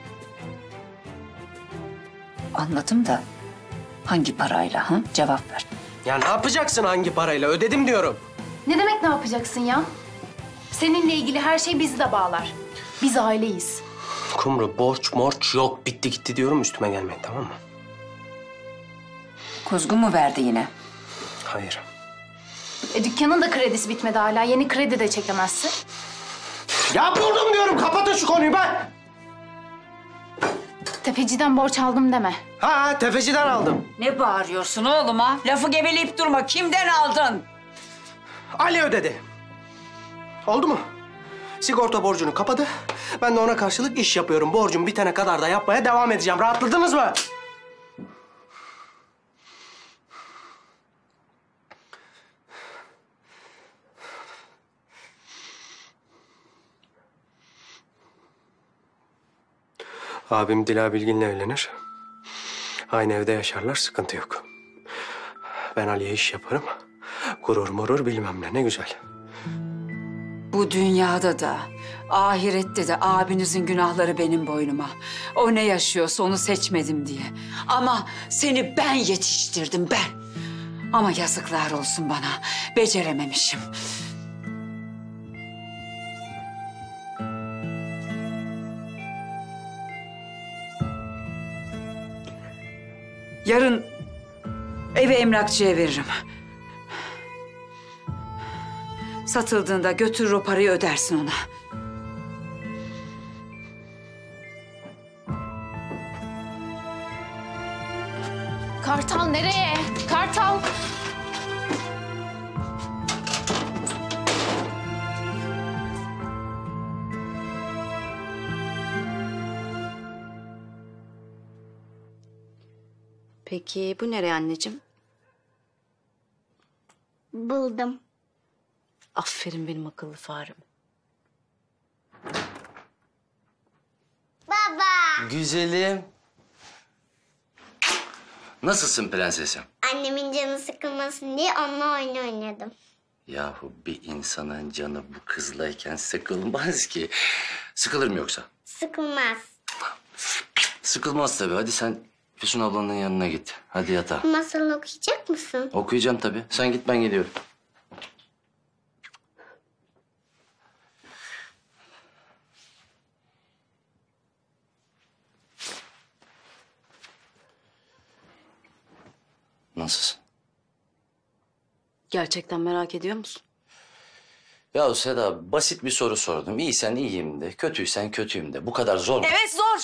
Anladım da hangi parayla? Ha? Cevap ver. Ya ne yapacaksın hangi parayla? Ödedim diyorum. Ne demek ne yapacaksın ya? Seninle ilgili her şey bizi de bağlar. Biz aileyiz. Kumru borç morç yok. Bitti gitti diyorum, üstüme gelmeyin, tamam mı? Kuzgun mu verdi yine? Hayır. E dükkanın da kredisi bitmedi hala. Yeni kredi de çekemezsin. Ya buldum diyorum. Kapatın şu konuyu ben. Tefeciden borç aldım deme. Ha, tefeciden aldım. Ne bağırıyorsun oğlum ha? Lafı geveleyip durma. Kimden aldın? Ali ödedi. Oldu mu? Sigorta borcunu kapadı. Ben de ona karşılık iş yapıyorum. Borcum bitene kadar da yapmaya devam edeceğim. Rahatladınız mı? Abim Dila Bilgin'le evlenir. Aynı evde yaşarlar, sıkıntı yok. Ben Ali'ye iş yaparım. Gurur murur bilmem ne, ne güzel. Bu dünyada da, ahirette de abinizin günahları benim boynuma. O ne yaşıyorsa onu seçmedim diye. Ama seni ben yetiştirdim, ben. Ama yazıklar olsun bana. Becerememişim. Yarın evi emlakçıya veririm. Satıldığında götürür o parayı ödersin ona. Kartal nereye? Kartal! Peki bu nereye anneciğim? Buldum. Aferin benim akıllı farem. Baba. Güzelim. Nasılsın prensesim? Annemin canı sıkılmasın diye onunla oyun oynadım. Yahu bir insanın canı bu kızlayken sıkılmaz ki. Sıkılır mı yoksa? Sıkılmaz. Sıkılmaz tabii. Hadi sen Füsun ablanın yanına git. Hadi yatağa. Masal okuyacak mısın? Okuyacağım tabii. Sen git, ben geliyorum. Nasılsın? Gerçekten merak ediyor musun? Ya Seda, basit bir soru sordum. İyisen iyiyim de, kötüysen kötüyüm de. Bu kadar zor mu? Evet zor.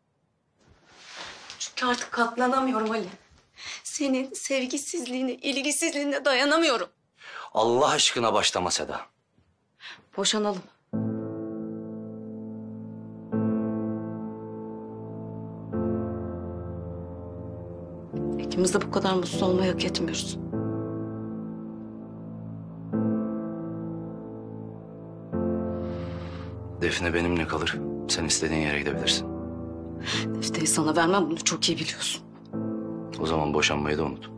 Çünkü artık katlanamıyorum Ali. Senin sevgisizliğine, ilgisizliğine dayanamıyorum. Allah aşkına başlama Seda. Boşanalım. İkimiz de bu kadar mutsuz olmayı hak etmiyoruz. Defne benimle kalır. Sen istediğin yere gidebilirsin. Defne'yi sana vermem, bunu çok iyi biliyorsun. O zaman boşanmayı da unut.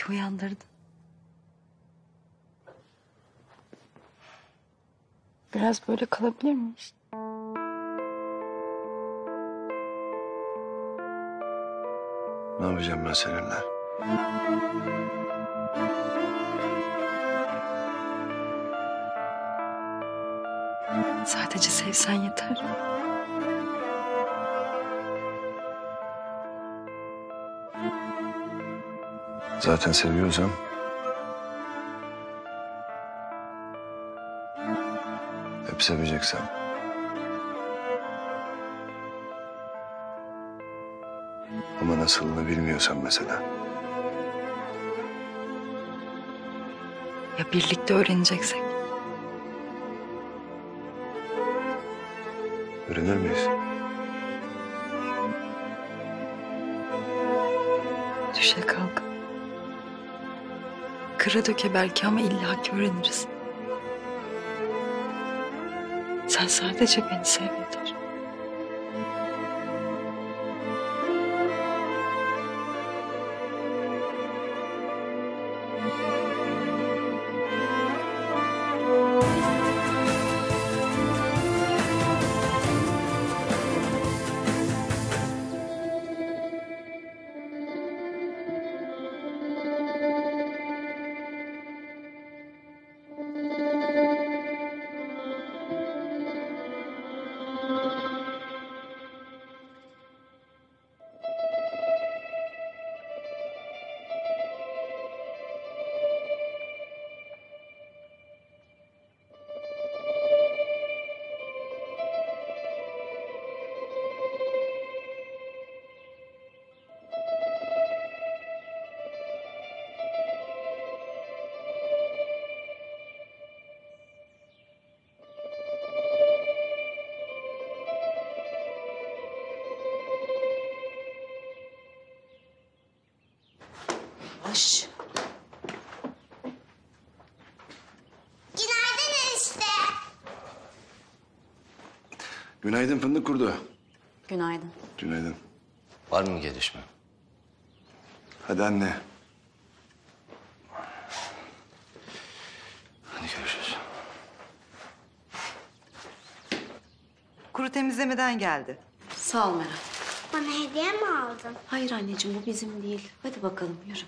uyandırdın. Biraz böyle kalabilir miyiz? Ne yapacağım ben seninle? Sadece sevsen yeter. Zaten seviyorsam hep seveceksen. Ama nasılını bilmiyorsan mesela. Ya birlikte öğreneceksek? Öğrenir miyiz? Düşe kalk. Kıra döke belki ama illaki öğreniriz. Sen sadece beni sev yeter. Baş. Günaydın enişte. Günaydın fındık kurdu. Günaydın. Günaydın. Var mı gelişme? Hadi anne. Hadi görüşürüz. Kuru temizlemeden geldi. Sağ ol Meral. Bana hediye mi aldın? Hayır anneciğim bu bizim değil. Hadi bakalım yürü.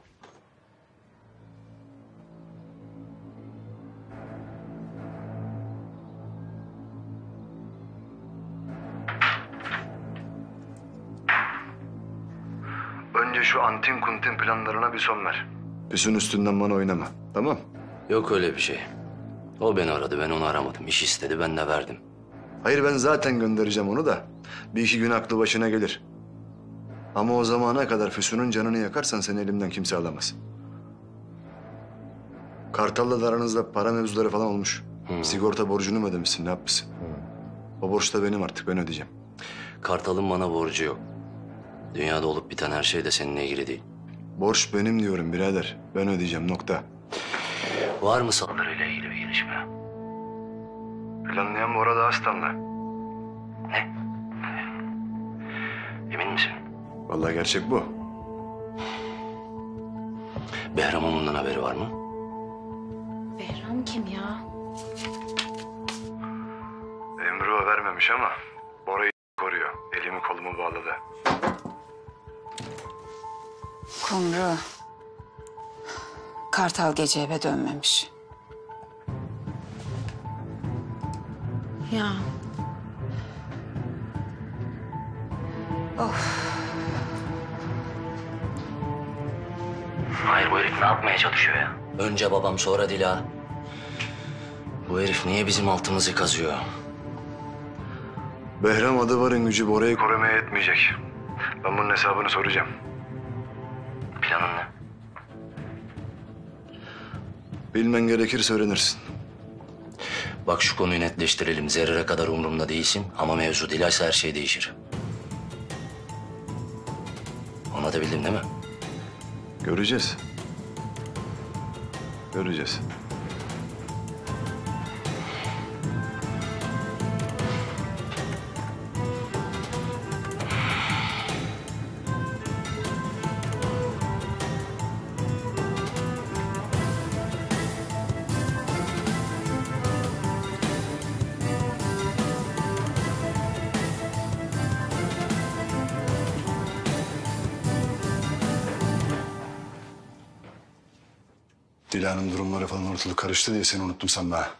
Önce şu antin kuntin planlarına bir son ver. Püsün üstünden bana oynama. Tamam? Yok öyle bir şey. O beni aradı, ben onu aramadım. İş istedi, ben de verdim. Hayır ben zaten göndereceğim onu da. Bir iki gün aklı başına gelir. Ama o zamana kadar Füsun'un canını yakarsan seni elimden kimse alamaz. Kartal'la da aranızda para mevzuları falan olmuş. Hı. Sigorta borcunu mu ödemişsin, ne yapmışsın? O borç da benim artık, ben ödeyeceğim. Kartal'ın bana borcu yok. Dünyada olup biten her şey de seninle ilgili değil. Borç benim diyorum birader. Ben ödeyeceğim, nokta. Var mı saldırıyla ilgili bir gelişme? Planlayan Bora da Aslan'la. Ne? Emin misin? Vallahi gerçek bu. Behram'ın bundan haberi var mı? Behram kim ya? Emri o vermemiş ama Bora'yı koruyor. Elimi kolumu bağladı. Kumru. Kartal gece eve dönmemiş. Ya. Of. Hayır, bu herif ne yapmaya çalışıyor ya? Önce babam, sonra Dila. Bu herif niye bizim altımızı kazıyor? Behram adı varın gücü Bora'yı korumaya yetmeyecek. Ben bunun hesabını soracağım. Planın ne? Bilmen gerekirse öğrenirsin. Bak şu konuyu netleştirelim. Zerre kadar umurumda değilsin ama mevzu Dila'ysa her şey değişir. Anlatabildim değil mi? Göreceğiz. Göreceğiz. Dila'nın durumları falan ortalık karıştı diye seni unuttum sanma. ha.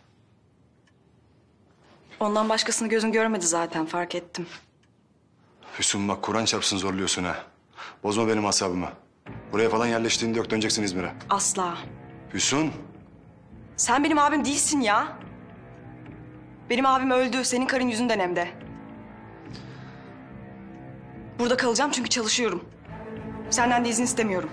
Ondan başkasını gözün görmedi zaten, fark ettim. Füsun bak Kur'an çarpsın zorluyorsun ha. Bozma benim asabımı. Buraya falan yerleştiğinde yok, döneceksin İzmir'e. Asla. Füsun. Sen benim abim değilsin ya. Benim abim öldü, senin karın yüzünden hem de. Burada kalacağım çünkü çalışıyorum. Senden de izin istemiyorum.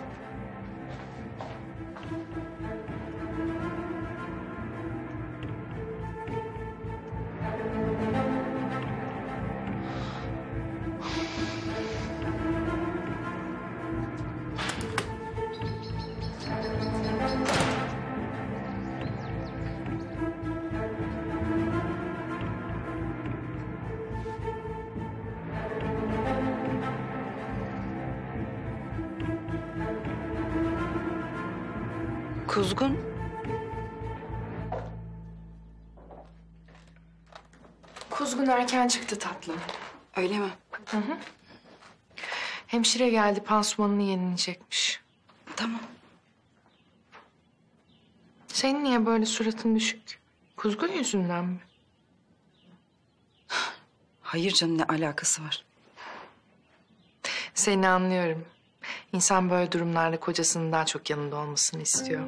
Kuzgun. Kuzgun erken çıktı tatlım. Öyle mi? Hı hı. Hemşire geldi, pansumanını yenilecekmiş. Tamam. Senin niye böyle suratın düşük? Kuzgun yüzünden mi? Hayır canım, ne alakası var? Seni anlıyorum. İnsan böyle durumlarda kocasının daha çok yanında olmasını istiyor.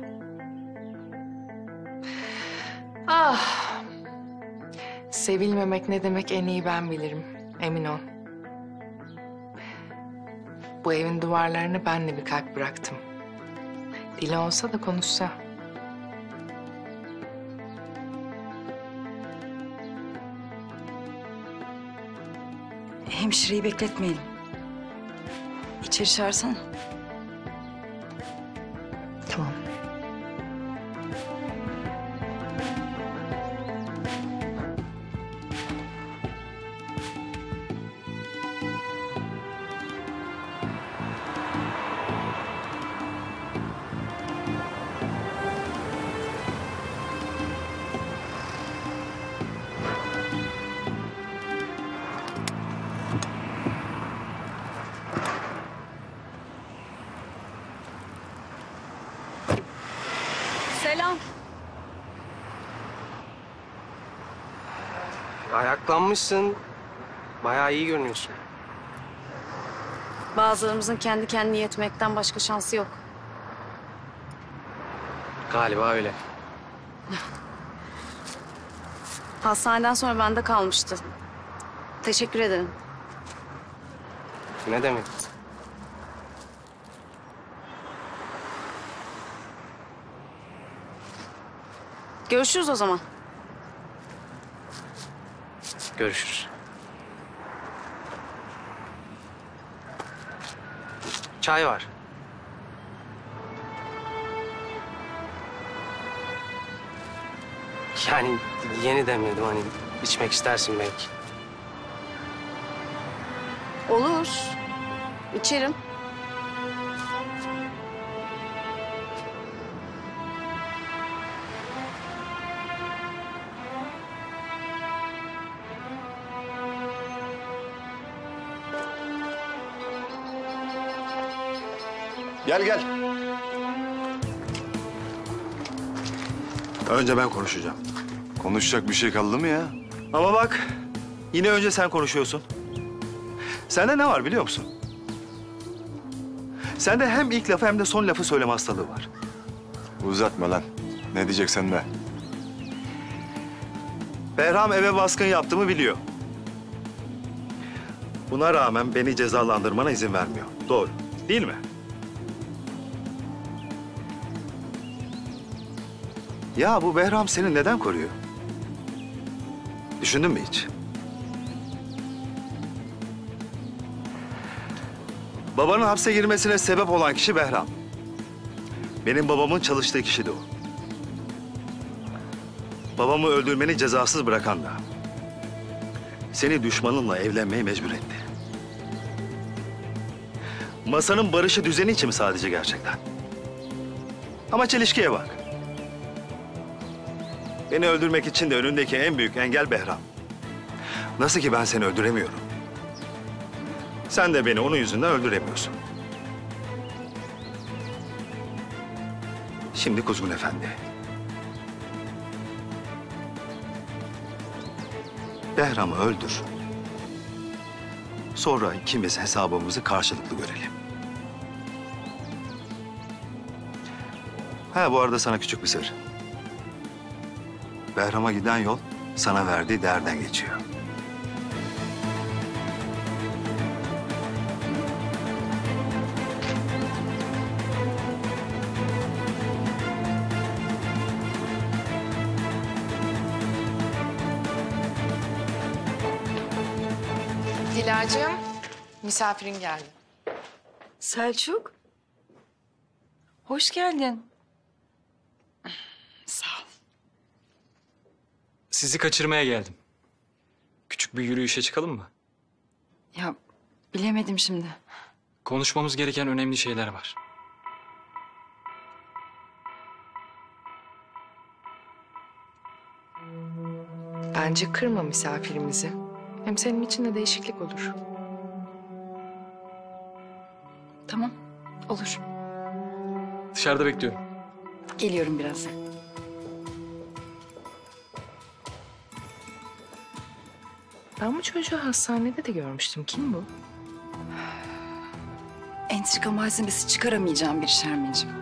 Ah! Sevilmemek ne demek en iyi ben bilirim. Emin ol. Bu evin duvarlarına ben de bir kalp bıraktım. Dili olsa da konuşsa. Hemşireyi bekletmeyelim. İçeri çağırsana. Tamam. Selam. Ayaklanmışsın. Bayağı iyi görünüyorsun. Bazılarımızın kendi kendine yetmekten başka şansı yok. Galiba öyle. Hastaneden sonra bende kalmıştı. Teşekkür ederim. Ne demek? Görüşürüz o zaman. Görüşürüz. Çay var. Yani yeni demledim, hani içmek istersin belki. Olur. İçerim. Gel gel. Önce ben konuşacağım. Konuşacak bir şey kaldı mı ya? Ama bak, yine önce sen konuşuyorsun. Sende ne var biliyor musun? Sende hem ilk lafı hem de son lafı söyleme hastalığı var. Uzatma lan. Ne diyeceksen de. Behram eve baskın yaptığımı biliyor. Buna rağmen beni cezalandırmana izin vermiyor. Doğru, değil mi? Ya bu Behram seni neden koruyor? Düşündün mü hiç? Babanın hapse girmesine sebep olan kişi Behram. Benim babamın çalıştığı kişi de o. Babamı öldürmeni cezasız bırakan da. Seni düşmanınla evlenmeye mecbur etti. Masanın barışı düzeni için mi sadece gerçekten? Ama çelişkiye bak. Beni öldürmek için de önündeki en büyük engel Behram. Nasıl ki ben seni öldüremiyorum. Sen de beni onun yüzünden öldüremiyorsun. Şimdi Kuzgun Efendi. Behram'ı öldür. Sonra ikimiz hesabımızı karşılıklı görelim. Ha bu arada sana küçük bir sır. Behram'a giden yol sana verdiği değerden geçiyor. Dilacığım, misafirin geldi. Selçuk. Hoş geldin. Sağ ol. Sizi kaçırmaya geldim. Küçük bir yürüyüşe çıkalım mı? Ya bilemedim şimdi. Konuşmamız gereken önemli şeyler var. Bence kırma misafirimizi. Hem senin için de değişiklik olur. Tamam, olur. Dışarıda bekliyorum. Geliyorum birazdan. Ben bu çocuğu hastanede de görmüştüm. Kim bu? Entrika malzemesi çıkaramayacağım bir Şermin'ciğim.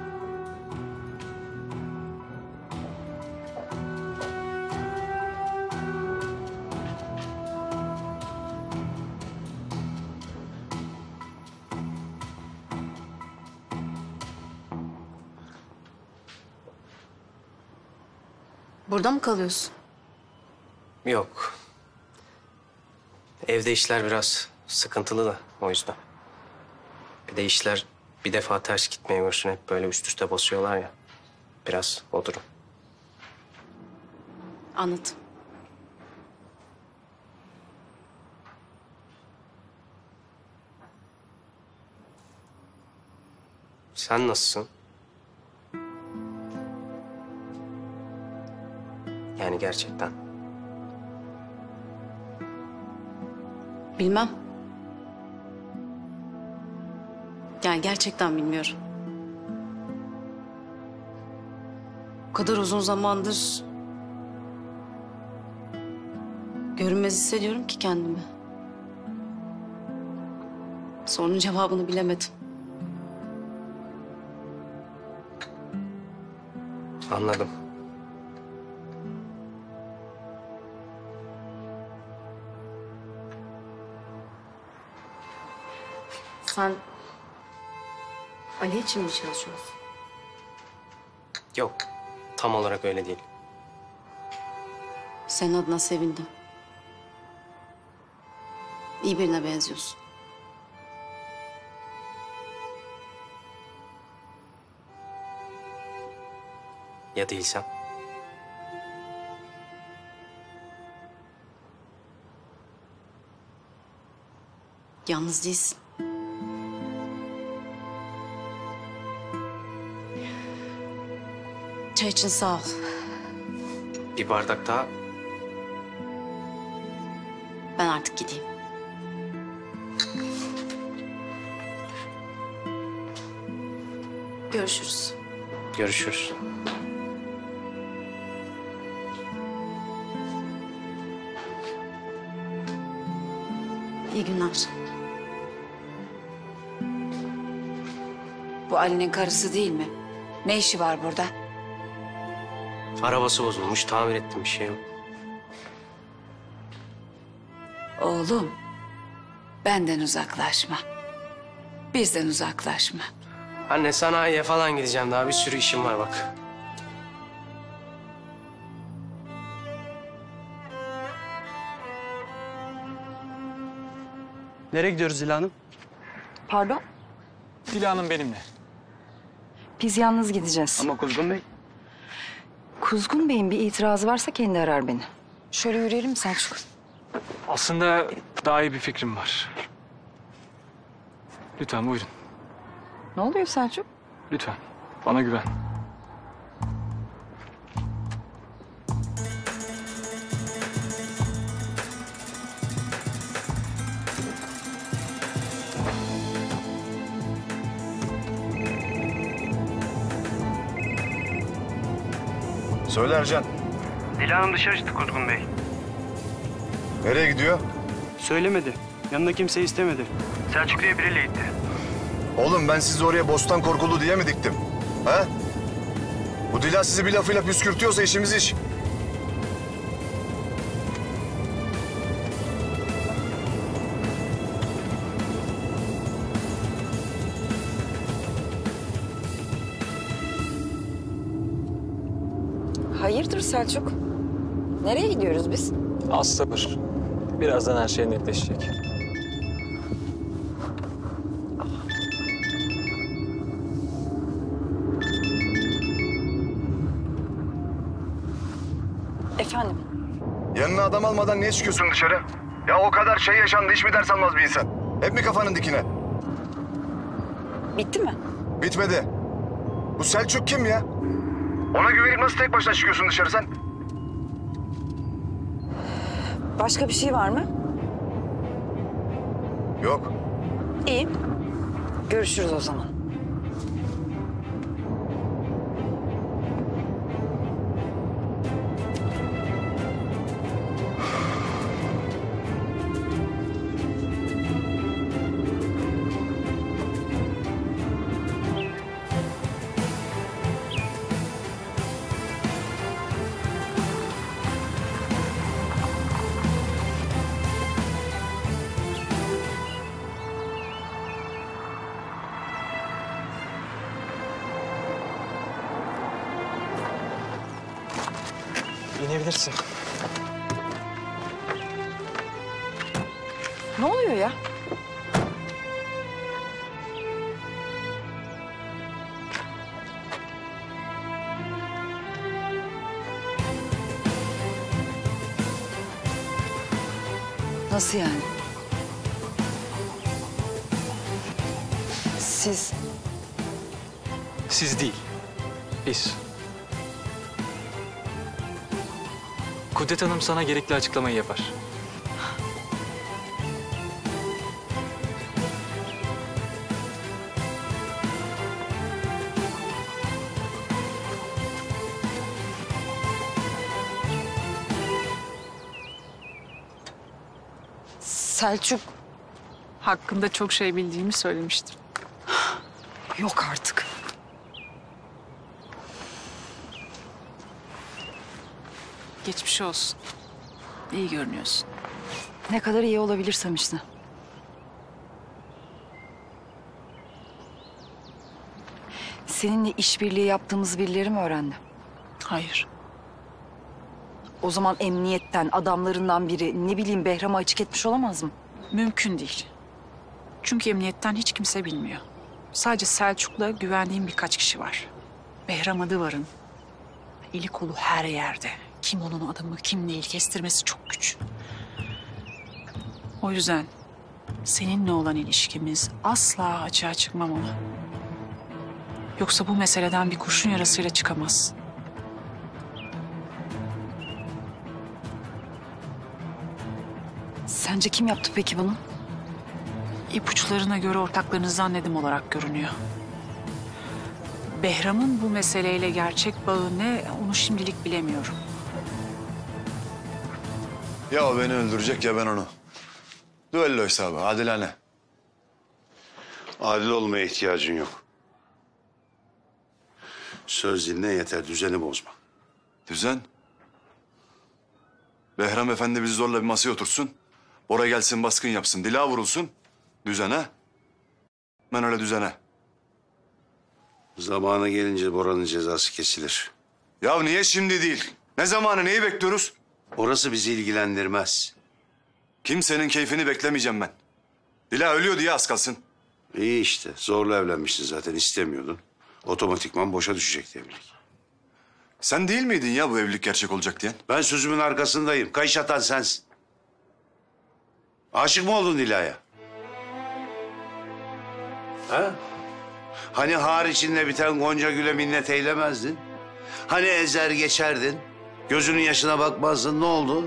Burada mı kalıyorsun? Yok. Evde işler biraz sıkıntılı da o yüzden. Bir de işler bir defa ters gitmeye başlıyor. Hep böyle üst üste basıyorlar ya. Biraz o durum. Anladım. Sen nasılsın? Yani gerçekten. Bilmem. Yani gerçekten bilmiyorum. O kadar uzun zamandır görünmez hissediyorum ki kendimi. Sorunun cevabını bilemedim. Anladım. Sen Ali için mi çalışıyorsun? Yok. Tam olarak öyle değil. Senin adına sevindim. İyi birine benziyorsun. Ya değilsem? Yalnız değilsin. Çay için sağ ol. Bir bardak daha. Ben artık gideyim. Görüşürüz. Görüşürüz. İyi günler. Bu Ali'nin karısı değil mi? Ne işi var burada? Arabası bozulmuş, tamir ettim, bir şey yok. Oğlum, benden uzaklaşma. Bizden uzaklaşma. Anne sanayiye falan gideceğim, daha bir sürü işim var bak. Nereye gidiyoruz Dila Hanım? Pardon? Dila Hanım benimle. Biz yalnız gideceğiz. Ama Kuzgun Bey. Kuzgun Bey'in bir itirazı varsa kendi arar beni. Şöyle yürüyelim mi Selçuk? Aslında daha iyi bir fikrim var. Lütfen buyurun. Ne oluyor Selçuk? Lütfen. Bana güven. Söyle Ercan. Dila Hanım dışarı çıktı Kuzgun Bey. Nereye gidiyor? Söylemedi. Yanında kimse istemedi. Selçuklu'ya biriyle gitti. Oğlum ben sizi oraya bostan korkulu diye mi diktim? Ha? Bu Dila sizi bir lafıyla püskürtüyorsa işimiz iş. Hayırdır Selçuk? Nereye gidiyoruz biz? Az sabır. Birazdan her şey netleşecek. Efendim? Yanına adam almadan niye çıkıyorsun dışarı? Ya o kadar şey yaşandı, hiç mi ders almaz bir insan? Hep mi kafanın dikine? Bitti mi? Bitmedi. Bu Selçuk kim ya? Ona güvenip nasıl tek başına çıkıyorsun dışarı sen? Başka bir şey var mı? Yok. İyi. Görüşürüz o zaman. İnebilirsin. Ne oluyor ya? Nasıl yani? Siz... Siz değil. Biz. Kudret Hanım sana gerekli açıklamayı yapar. Selçuk... Hakkında çok şey bildiğimi söylemiştim. Yok artık. Geçmiş olsun. İyi görünüyorsun. Ne kadar iyi olabilirsem işte. Seninle işbirliği yaptığımız birileri mi öğrendi? Hayır. O zaman emniyetten, adamlarından biri ne bileyim Behram'ı açık etmiş olamaz mı? Mümkün değil. Çünkü emniyetten hiç kimse bilmiyor. Sadece Selçuk'la güvendiğim birkaç kişi var. Behram Adıvar'ın eli kolu her yerde. Kim onun adamı, kim değil kestirmesi çok güç. O yüzden seninle olan ilişkimiz asla açığa çıkmamalı. Yoksa bu meseleden bir kurşun yarasıyla çıkamaz. Sence kim yaptı peki bunu? İpuçlarına göre ortaklarınızdan Nedim olarak görünüyor. Behram'ın bu meseleyle gerçek bağı ne onu şimdilik bilemiyorum. Ya o beni öldürecek ya ben onu. Düello hesabı, adilane. Adil olmaya ihtiyacın yok. Söz dinle yeter, düzeni bozma. Düzen? Behram Efendi bizi zorla bir masaya otursun. Bora gelsin baskın yapsın, Dila vurulsun. Düzene. Ben öyle düzene. Zamanı gelince Bora'nın cezası kesilir. Ya niye şimdi değil? Ne zamanı, neyi bekliyoruz? Orası bizi ilgilendirmez. Kimsenin keyfini beklemeyeceğim ben. Dila ölüyor diye az kalsın. İyi işte, zorla evlenmiştin zaten, istemiyordun. Otomatikman boşa düşecekti evlilik. Sen değil miydin ya bu evlilik gerçek olacak diyen? Ben sözümün arkasındayım. Kayış atan sensin. Aşık mı oldun Dila'ya? Ha? Hani har içinde biten Gonca Gül'e minnet eylemezdin? Hani ezer geçerdin? Gözünün yaşına bakmazdın, ne oldu?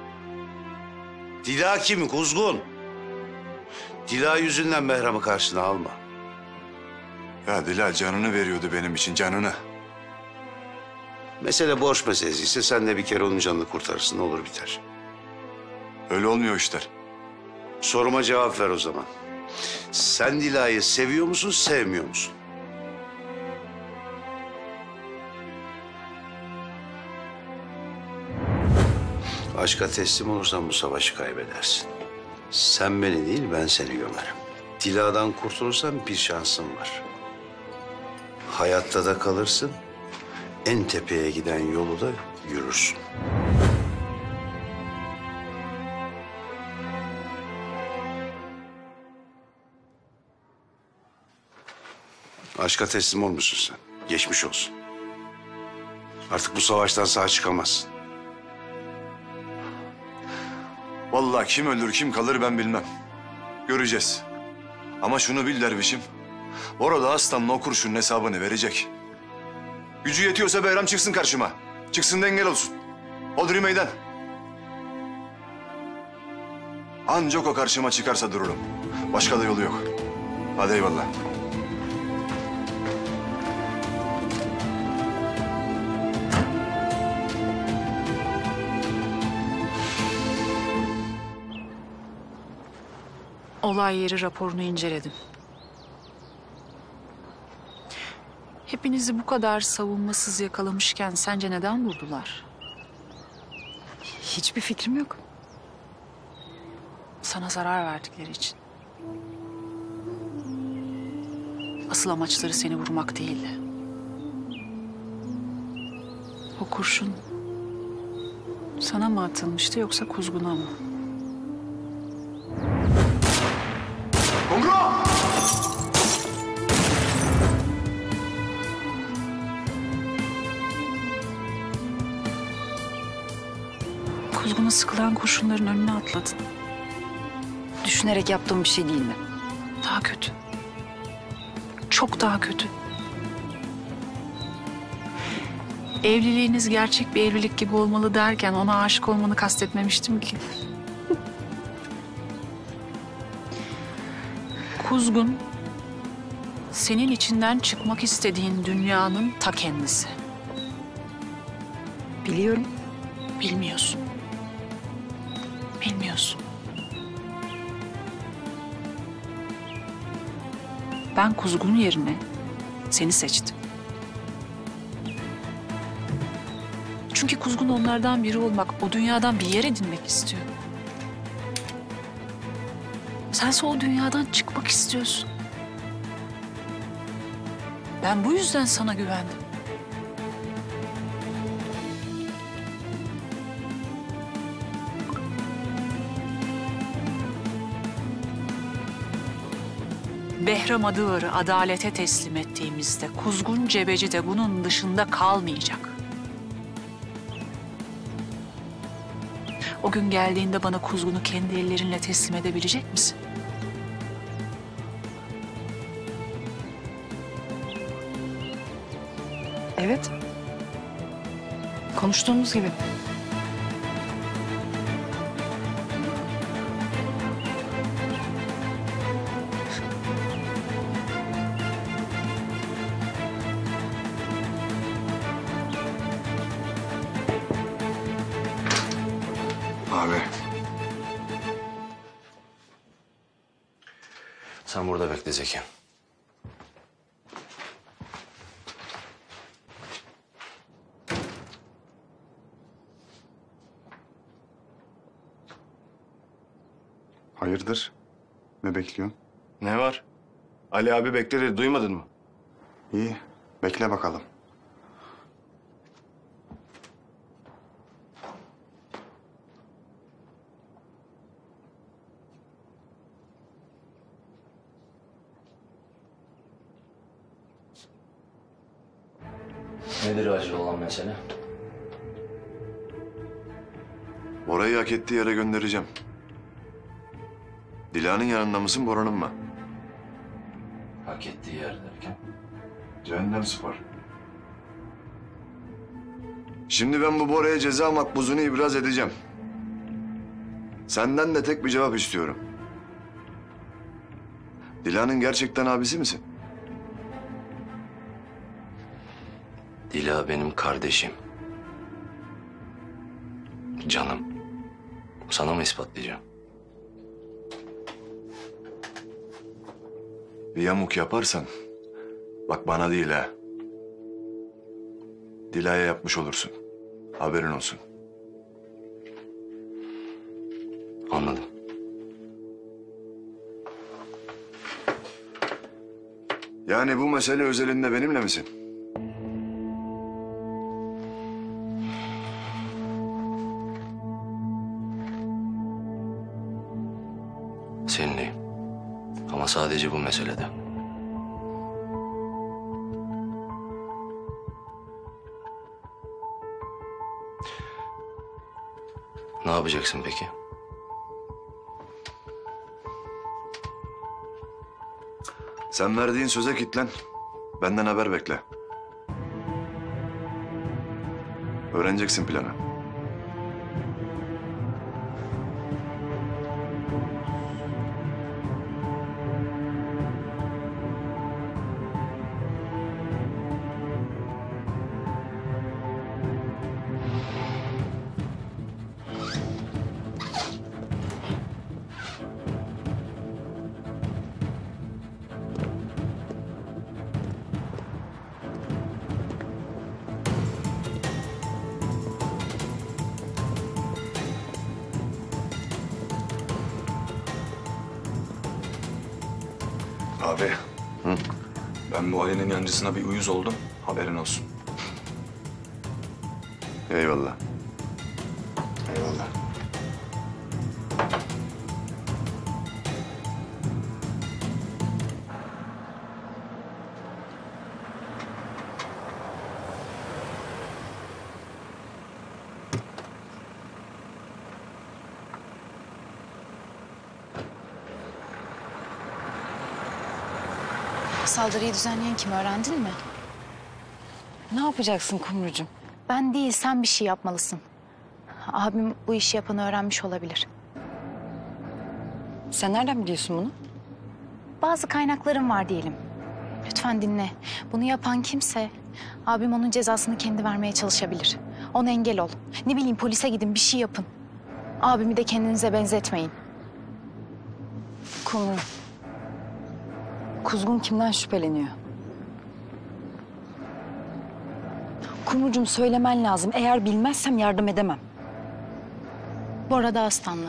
Dila kim? Kuzgun. Dila yüzünden Behram'ı karşına alma. Ya Dila canını veriyordu benim için, canını. Mesele borç meselesi ise sen de bir kere onun canını kurtarırsın, olur biter. Öyle olmuyor işler. Soruma cevap ver o zaman. Sen Dila'yı seviyor musun, sevmiyor musun? Aşka teslim olursan bu savaşı kaybedersin. Sen beni değil, ben seni gömerim. Dila'dan kurtulursan bir şansın var. Hayatta da kalırsın, en tepeye giden yolu da yürürsün. Aşka teslim olmuşsun sen. Geçmiş olsun. Artık bu savaştan sağ çıkamazsın. Vallahi kim ölür kim kalır ben bilmem. Göreceğiz. Ama şunu bil dervişim. Orada aslanla o kurşunun hesabını verecek. Gücü yetiyorsa Behram çıksın karşıma. Çıksın da engel olsun. Hodri meydan. Ancak o karşıma çıkarsa dururum. Başka da yolu yok. Hadi eyvallah. Olay yeri raporunu inceledim. Hepinizi bu kadar savunmasız yakalamışken sence neden vurdular? Hiçbir fikrim yok. Sana zarar verdikleri için. Asıl amaçları seni vurmak değildi. O kurşun sana mı atılmıştı yoksa Kuzgun'a mı? Kongro! Kuzgun'a sıkılan kurşunların önüne atladın. Düşünerek yaptığım bir şey değil mi? Daha kötü. Çok daha kötü. Evliliğiniz gerçek bir evlilik gibi olmalı derken ona aşık olmanı kastetmemiştim ki. Kuzgun, senin içinden çıkmak istediğin dünyanın ta kendisi. Biliyorum. Bilmiyorsun. Bilmiyorsun. Ben Kuzgun yerine seni seçtim. Çünkü Kuzgun onlardan biri olmak, o dünyadan bir yer edinmek istiyor. Sense o dünyadan çıkmak istiyorsun. Ben bu yüzden sana güvendim. Behram Adıvar'ı adalete teslim ettiğimizde Kuzgun Cebeci de bunun dışında kalmayacak. O gün geldiğinde bana Kuzgun'u kendi ellerinle teslim edebilecek misin? Evet. Konuştuğumuz gibi. Abi. Sen burada bekle Zeki. Hayırdır? Ne bekliyorsun? Ne var? Ali abi bekledi, duymadın mı? İyi, bekle bakalım. Nedir acil olan mesele? Bora'yı hak ettiği yere göndereceğim. Dila'nın yanında mısın, Bora'nın mı? Hak ettiği yer derken? Cehennem spor. Şimdi ben bu Bora'ya ceza makbuzunu ibraz edeceğim. Senden de tek bir cevap istiyorum. Dila'nın gerçekten abisi misin? Dila benim kardeşim. Canım. Sana mı ispatlayacağım? Bir yamuk yaparsan bak bana değil ha. Dila'ya yapmış olursun. Haberin olsun. Anladım. Yani bu mesele özelinde benimle misin? Seninleyim. Ama sadece bu meselede. Ne yapacaksın peki? Sen verdiğin söze kitlen. Benden haber bekle. Öğreneceksin planı. Abi. Hı? Ben bu Ali'nin yancısına bir uyuz oldum. Haberin olsun. Eyvallah. Eyvallah. Saldırıyı düzenleyen kim, öğrendin mi? Ne yapacaksın Kumrucuğum? Ben değil, sen bir şey yapmalısın. Abim bu işi yapanı öğrenmiş olabilir. Sen nereden biliyorsun bunu? Bazı kaynaklarım var diyelim. Lütfen dinle. Bunu yapan kimse, abim onun cezasını kendi vermeye çalışabilir. Ona engel ol. Ne bileyim, polise gidin, bir şey yapın. Abimi de kendinize benzetmeyin. Kumru. Kuzgun kimden şüpheleniyor? Kumrucuğum, söylemen lazım. Eğer bilmezsem yardım edemem. Bora Dağıstanlı.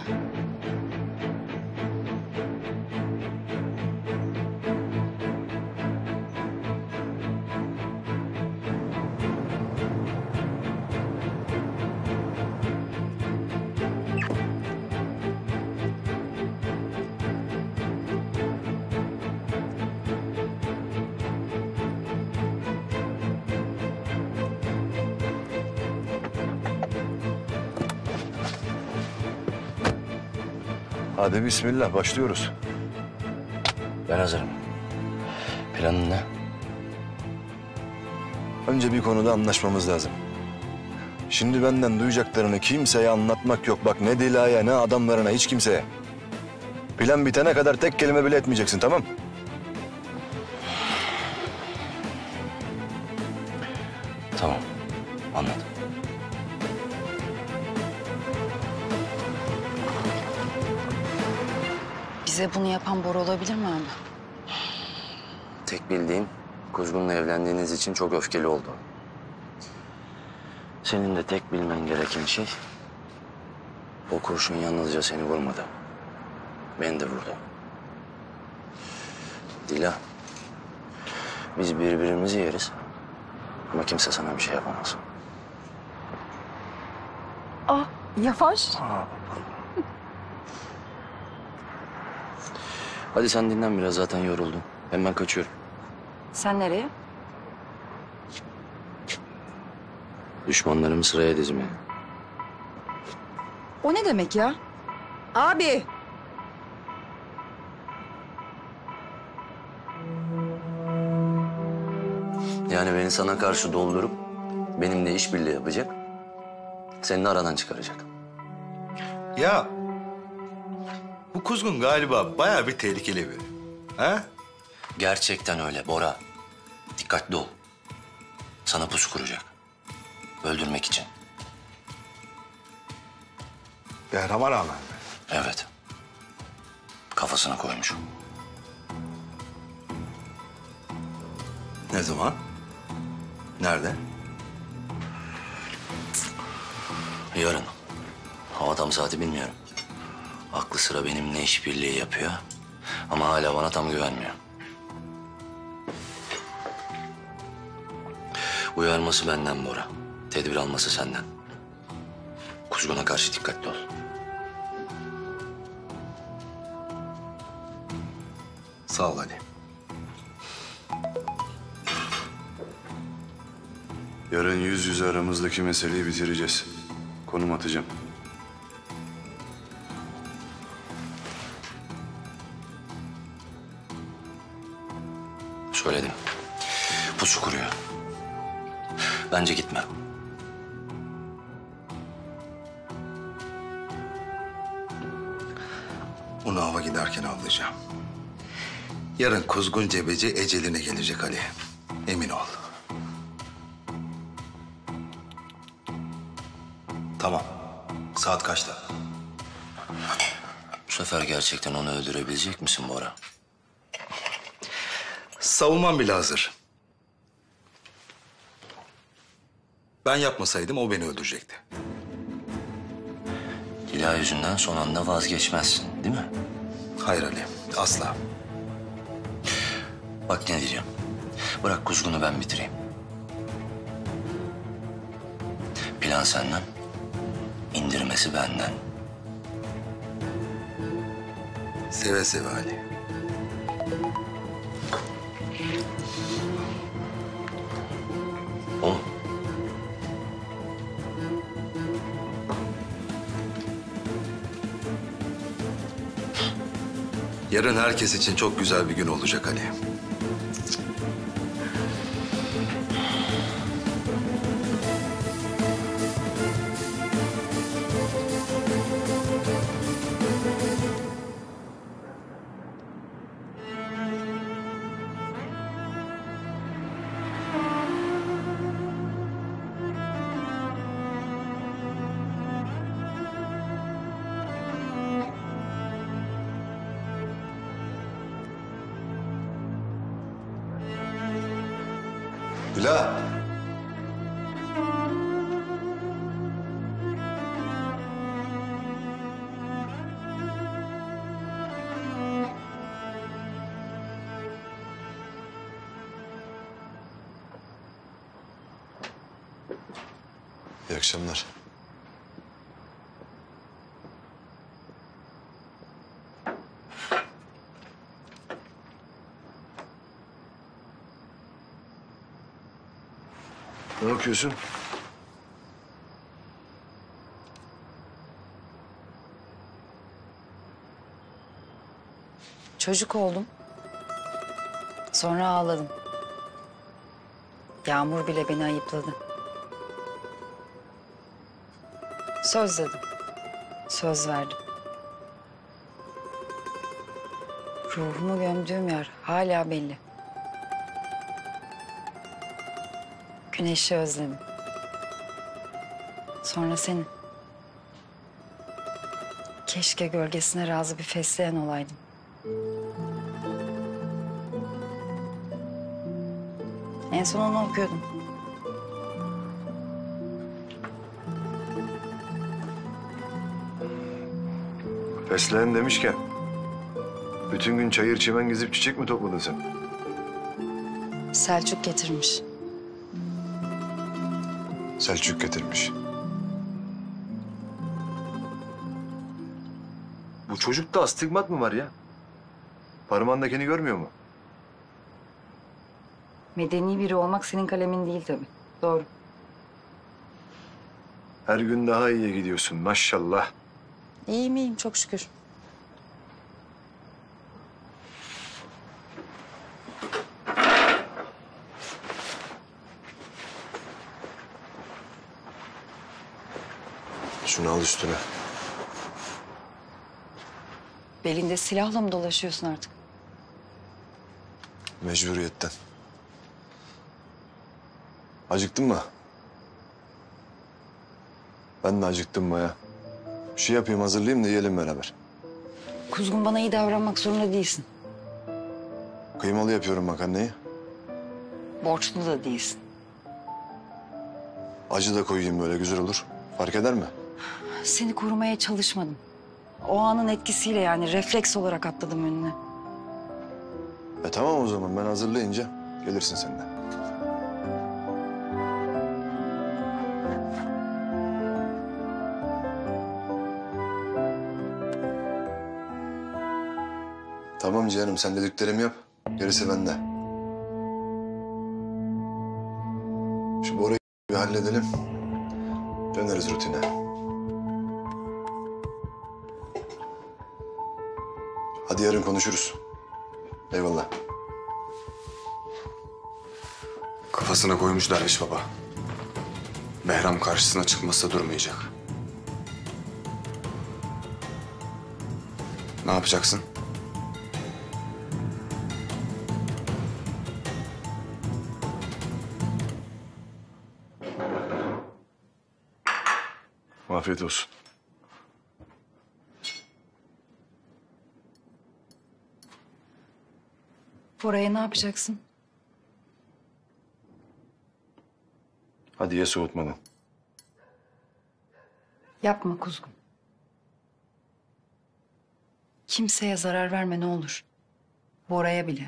Hadi bismillah başlıyoruz. Ben hazırım. Planın ne? Önce bir konuda anlaşmamız lazım. Şimdi benden duyacaklarını kimseye anlatmak yok. Bak ne Dila'ya ne adamlarına, hiç kimseye. Plan bitene kadar tek kelime bile etmeyeceksin, tamam? Tamam. Anladım. Bize bunu yapan Bora olabilir mi abi? Tek bildiğim Kuzgun'la evlendiğiniz için çok öfkeli oldu. Senin de tek bilmen gereken şey, o kurşun yalnızca seni vurmadı. Beni de vurdu. Dila, biz birbirimizi yeriz ama kimse sana bir şey yapamaz. Ah, yavaş. Hadi sen dinlen biraz, zaten yoruldun. Hem ben kaçıyorum. Sen nereye? Düşmanlarımı sıraya dizmeye. O ne demek ya? Abi. Yani beni sana karşı doldurup benimle işbirliği yapacak. Seni de aradan çıkaracak. Ya bu Kuzgun galiba bayağı bir tehlikeli biri. Ha? Gerçekten öyle Bora. Dikkatli ol. Sana pusu kuracak. Öldürmek için. Behram'a rağmen mi? Evet. Kafasına koymuş. Ne zaman? Nerede? Yarın. Hava tam saati bilmiyorum. Aklı sıra benimle işbirliği yapıyor. Ama hala bana tam güvenmiyor. Uyarması benden Bora. Tedbir alması senden. Kuzgun'a karşı dikkatli ol. Sağ ol Ali. Yarın yüz yüze aramızdaki meseleyi bitireceğiz. Konum atacağım. Söyledim. Pusu kuruyor. Bence gitme. Onu hava giderken avlayacağım. Yarın Kuzgun Cebeci eceline gelecek Ali. Emin ol. Tamam. Saat kaçta? Bu sefer gerçekten onu öldürebilecek misin Bora? Savunmam bile hazır. Ben yapmasaydım o beni öldürecekti. Dila yüzünden son anda vazgeçmezsin, değil mi? Hayır Ali, asla. Bak ne diyeceğim. Bırak Kuzgun'u ben bitireyim. Plan senden, indirmesi benden. Seve seve Ali. O. Yarın herkes için çok güzel bir gün olacak Ali. Dila. İyi akşamlar. Ne okuyorsun? Çocuk oldum. Sonra ağladım. Yağmur bile beni ayıpladı. Söz dedim. Söz verdim. Ruhumu gömdüğüm yer hala belli. Güneşi özledim. Sonra senin. Keşke gölgesine razı bir fesleğen olaydım. En son onu okuyordum. Fesleğen demişken... bütün gün çayır çimen gezip çiçek mi topladın sen? Selçuk getirmiş. Selçuk getirmiş. Bu çocukta astigmat mı var ya? Parmağındakini görmüyor mu? Medeni biri olmak senin kalemin değil tabii. Doğru. Her gün daha iyiye gidiyorsun maşallah. İyiyim iyiyim çok şükür. Şunu al üstüne. Belinde silahla mı dolaşıyorsun artık? Mecburiyetten. Acıktın mı? Ben de acıktım Maya. Bir şey yapayım, hazırlayayım da yiyelim beraber. Kuzgun, bana iyi davranmak zorunda değilsin. Kıymalı yapıyorum makarnayı. Borçlu da değilsin. Acı da koyayım, böyle güzel olur. Fark eder mi? Seni korumaya çalışmadım. O anın etkisiyle yani refleks olarak atladım önüne. E tamam o zaman, ben hazırlayınca gelirsin sen de. Tamam canım, sen dediklerimi yap. Gerisi bende. Şu Bora'yı bir halledelim. Döneriz rutine. Hadi yarın konuşuruz. Eyvallah. Kafasına koymuş derviş baba. Behram karşısına çıkmazsa durmayacak. Ne yapacaksın? Afiyet olsun. Bora'ya ne yapacaksın? Hadi ye soğutmadan. Yapma Kuzgun. Kimseye zarar verme ne olur. Bora'ya bile.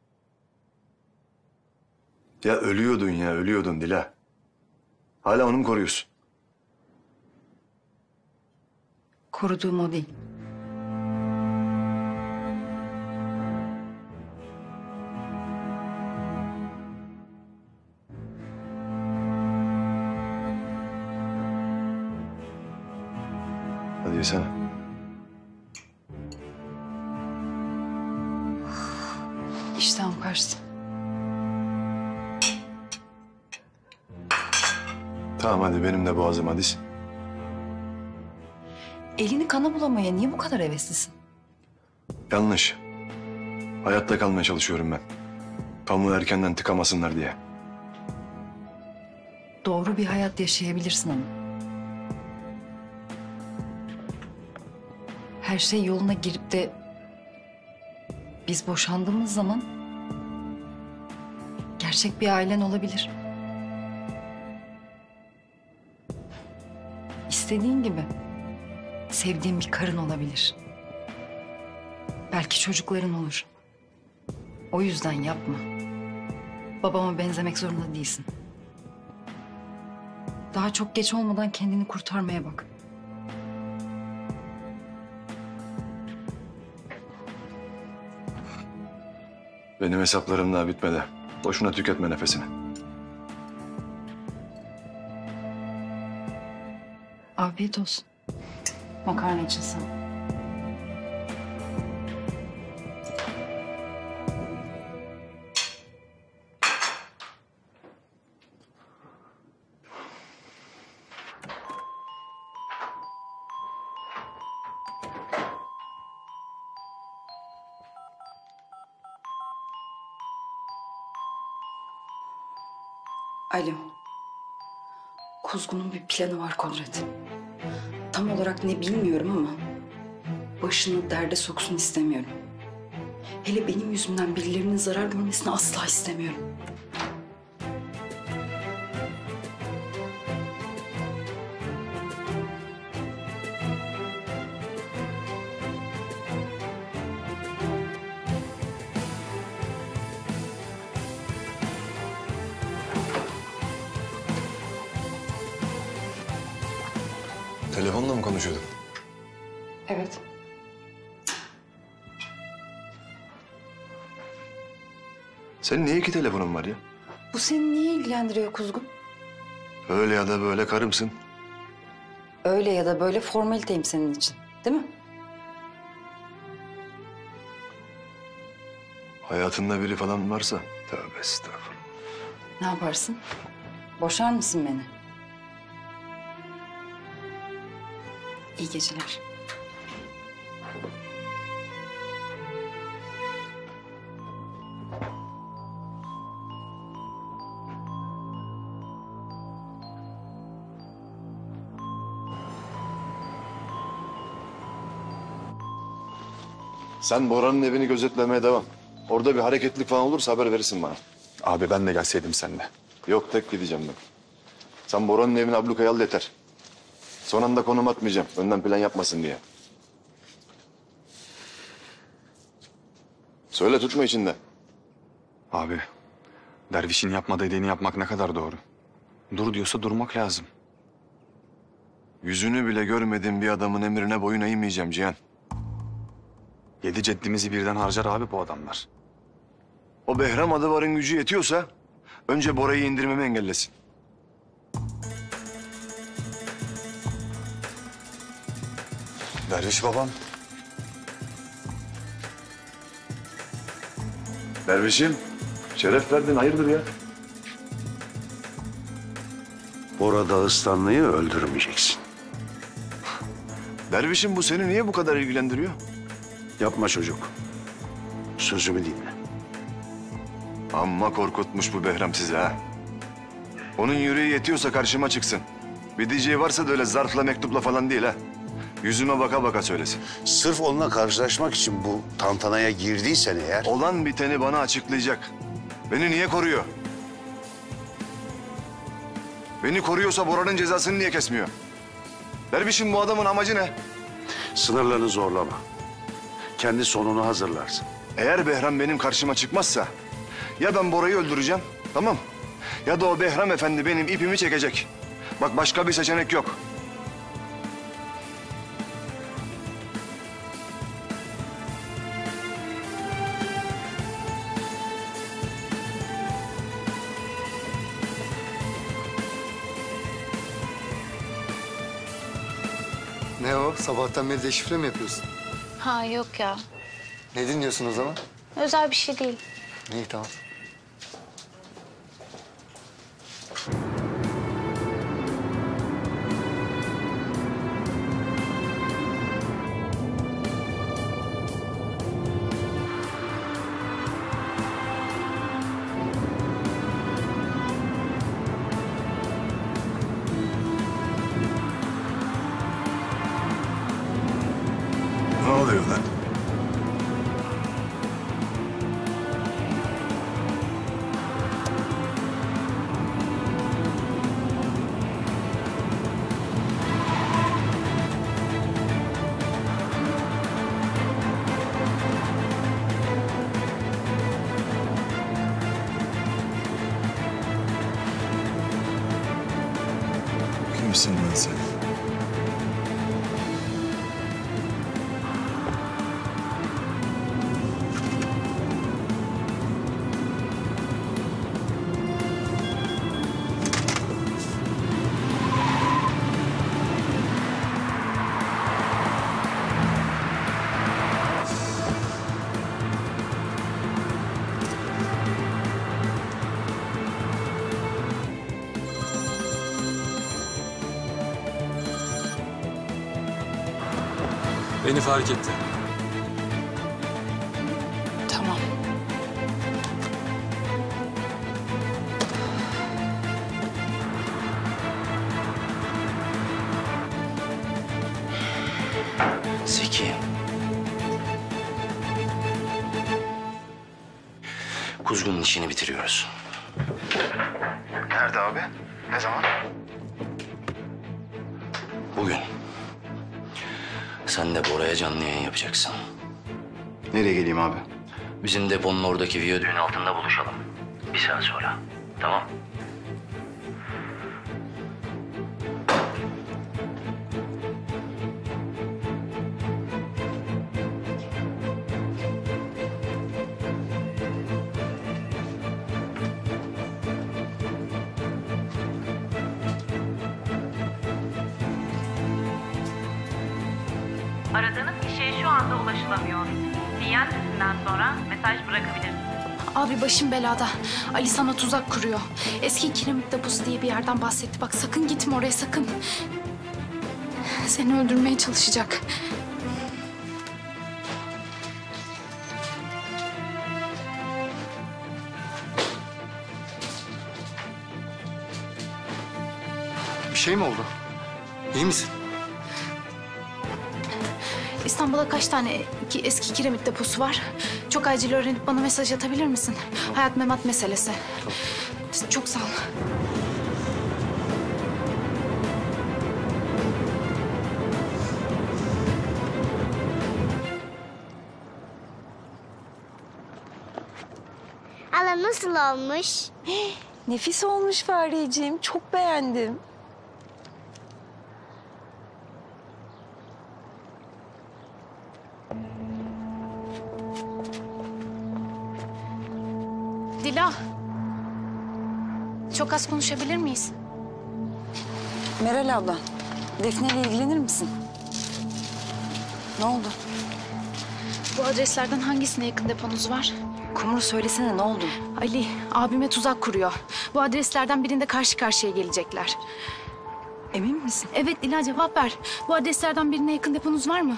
Ya ölüyordun ya, ölüyordun Dila. Hala onu mu koruyorsun? Koruduğum o değil. Hadi yesene. İştahım kaçtı. Tamam hadi, benim de boğazıma diz. Elini kana bulamaya niye bu kadar heveslisin? Yanlış. Hayatta kalmaya çalışıyorum ben. Pamuğu erkenden tıkamasınlar diye. Doğru bir hayat yaşayabilirsin ama. Her şey yoluna girip de biz boşandığımız zaman gerçek bir ailen olabilir. İstediğin gibi sevdiğin bir karın olabilir. Belki çocukların olur. O yüzden yapma. Babama benzemek zorunda değilsin. Daha çok geç olmadan kendini kurtarmaya bak. Benim hesaplarım daha bitmedi. Boşuna tüketme nefesini. Afiyet olsun. Makarna için sana. Alo. Kuzgun'un bir planı var Kudret. Tam olarak ne bilmiyorum ama başını derde soksun istemiyorum. Hele benim yüzümden birilerinin zarar görmesini asla istemiyorum. Telefonla mı konuşuyordun? Evet. Senin niye iki telefonun var ya? Bu seni niye ilgilendiriyor Kuzgun? Öyle ya da böyle karımsın. Öyle ya da böyle formaliteyim senin için, değil mi? Hayatında biri falan varsa tövbe estağfurullah. Ne yaparsın? Boşar mısın beni? İyi geceler. Sen Bora'nın evini gözetlemeye devam. Orada bir hareketlilik falan olursa haber verirsin bana. Abi ben de gelseydim seninle. Yok, tek gideceğim ben. Sen Bora'nın evini ablukaya al yeter. Son anda konum atmayacağım. Önden plan yapmasın diye. Söyle, tutma içinde. Abi, dervişin yapma dediğini yapmak ne kadar doğru? Dur diyorsa durmak lazım. Yüzünü bile görmediğim bir adamın emrine boyun eğmeyeceğim Cihan. Yedi ceddimizi birden harcar abi bu adamlar. O Behram Adıvar'ın gücü yetiyorsa önce Bora'yı indirmemi engellesin. Derviş babam. Dervişim, şeref verdin, hayırdır ya? Bora Dağıstanlı'yı öldürmeyeceksin. Dervişim, bu seni niye bu kadar ilgilendiriyor? Yapma çocuk. Sözümü dinle. Amma korkutmuş bu Behram sizi ha. Onun yüreği yetiyorsa karşıma çıksın. Bir diyeceği varsa da öyle zarfla mektupla falan değil ha. Yüzüme baka baka söylesin. Sırf onunla karşılaşmak için bu tantanaya girdiysen eğer... Olan biteni bana açıklayacak. Beni niye koruyor? Beni koruyorsa Bora'nın cezasını niye kesmiyor? Dervişim, bu adamın amacı ne? Sınırlarını zorlama. Kendi sonunu hazırlarsın. Eğer Behram benim karşıma çıkmazsa... ya ben Bora'yı öldüreceğim, tamam. Ya da o Behram efendi benim ipimi çekecek. Bak, başka bir seçenek yok. Ne o? Sabahtan beri deşifre mi yapıyorsun? Ha yok ya. Ne dinliyorsun o zaman? Özel bir şey değil. İyi, tamam. Ne oluyor lan? Kimsin lan sen? Beni fark etti. Tamam. Zeki. Kuzgun'un işini bitiriyoruz. Nerede abi? Ne zaman? Bugün. Sen de Bora'ya canlı yayın yapacaksın. Nereye geleyim abi? Bizim deponun oradaki viyadüğün altında buluşalım. Bir saat sonra. Tamam. Aradığınız kişiye şu anda ulaşılamıyor. Sinyal sesinden sonra mesaj bırakabilirsiniz. Abi başım belada. Ali sana tuzak kuruyor. Eski kiremit deposu diye bir yerden bahsetti. Bak sakın gitme oraya, sakın. Seni öldürmeye çalışacak. Bir şey mi oldu? İyi misin? İstanbul'da kaç tane ki eski kiremit deposu var? Çok acil öğrenip bana mesaj atabilir misin? Hayat memat meselesi. Çok sağ ol. Hala nasıl olmuş? Nefis olmuş Fareciğim. Çok beğendim. Dila. Çok az konuşabilir miyiz? Meral abla, Defne ile ilgilenir misin? Ne oldu? Bu adreslerden hangisine yakın deponuz var? Kumru söylesene, ne oldu? Ali, abime tuzak kuruyor. Bu adreslerden birinde karşı karşıya gelecekler. Emin misin? Evet Dila, cevap ver. Bu adreslerden birine yakın deponuz var mı?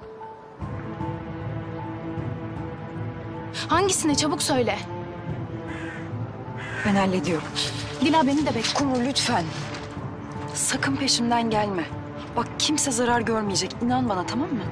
Hangisine? Çabuk söyle. Ben hallediyorum. Dila, beni de bekle. Kumru lütfen. Sakın peşimden gelme. Bak kimse zarar görmeyecek. İnan bana, tamam mı?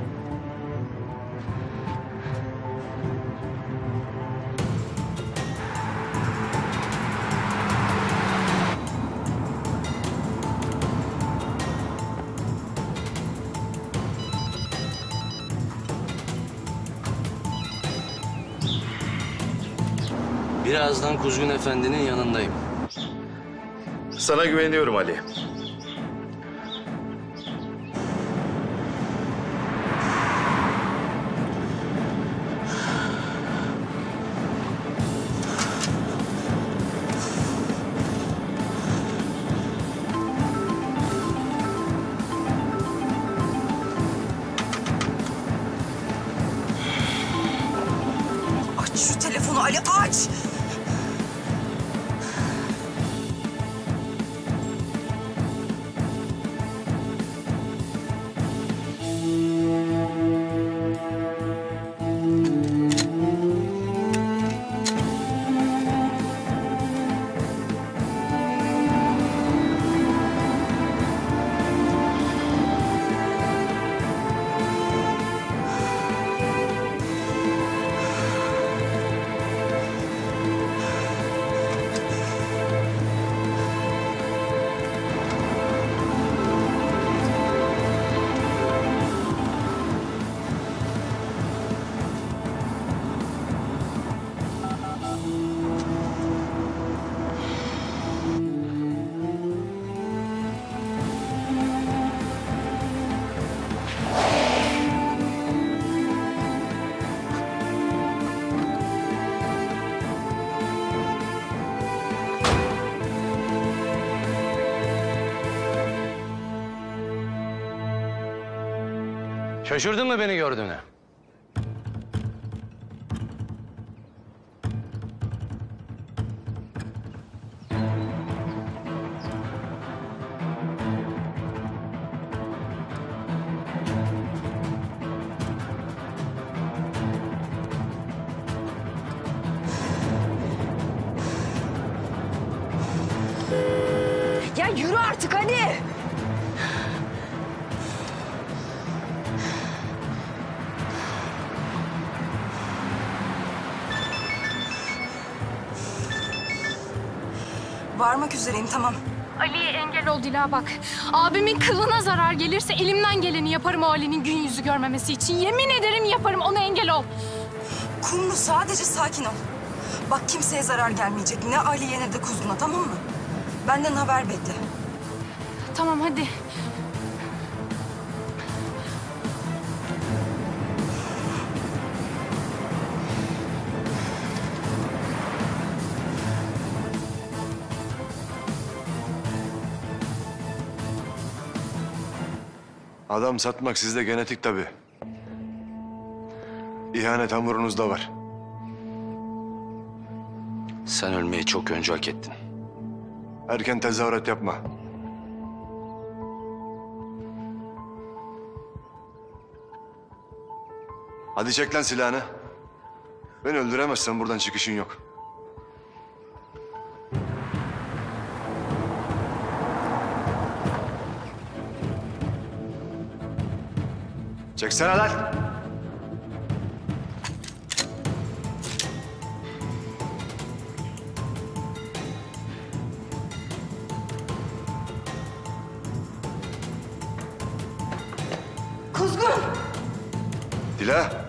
Birazdan Kuzgun Efendi'nin yanındayım. Sana güveniyorum Ali. Aç şu telefonu Ali, aç! Şaşırdın mı beni gördüğüne? Ya yürü artık hadi. Varmak üzereyim, tamam. Ali'ye engel ol Dila bak. Abimin kılına zarar gelirse elimden geleni yaparım o Ali'nin gün yüzü görmemesi için. Yemin ederim yaparım, ona engel ol. Kumru sadece sakin ol. Bak kimseye zarar gelmeyecek. Ne Ali'ye ne de Kuzgun'a, tamam mı? Benden haber bekle. Tamam hadi. Adam satmak sizde genetik tabii. İhanet hamurunuzda var. Sen ölmeyi çok önce hak ettin. Erken tezahürat yapma. Hadi çek lan silahını. Beni öldüremezsen buradan çıkışın yok. Çeksene lan. Kuzgun! Dila.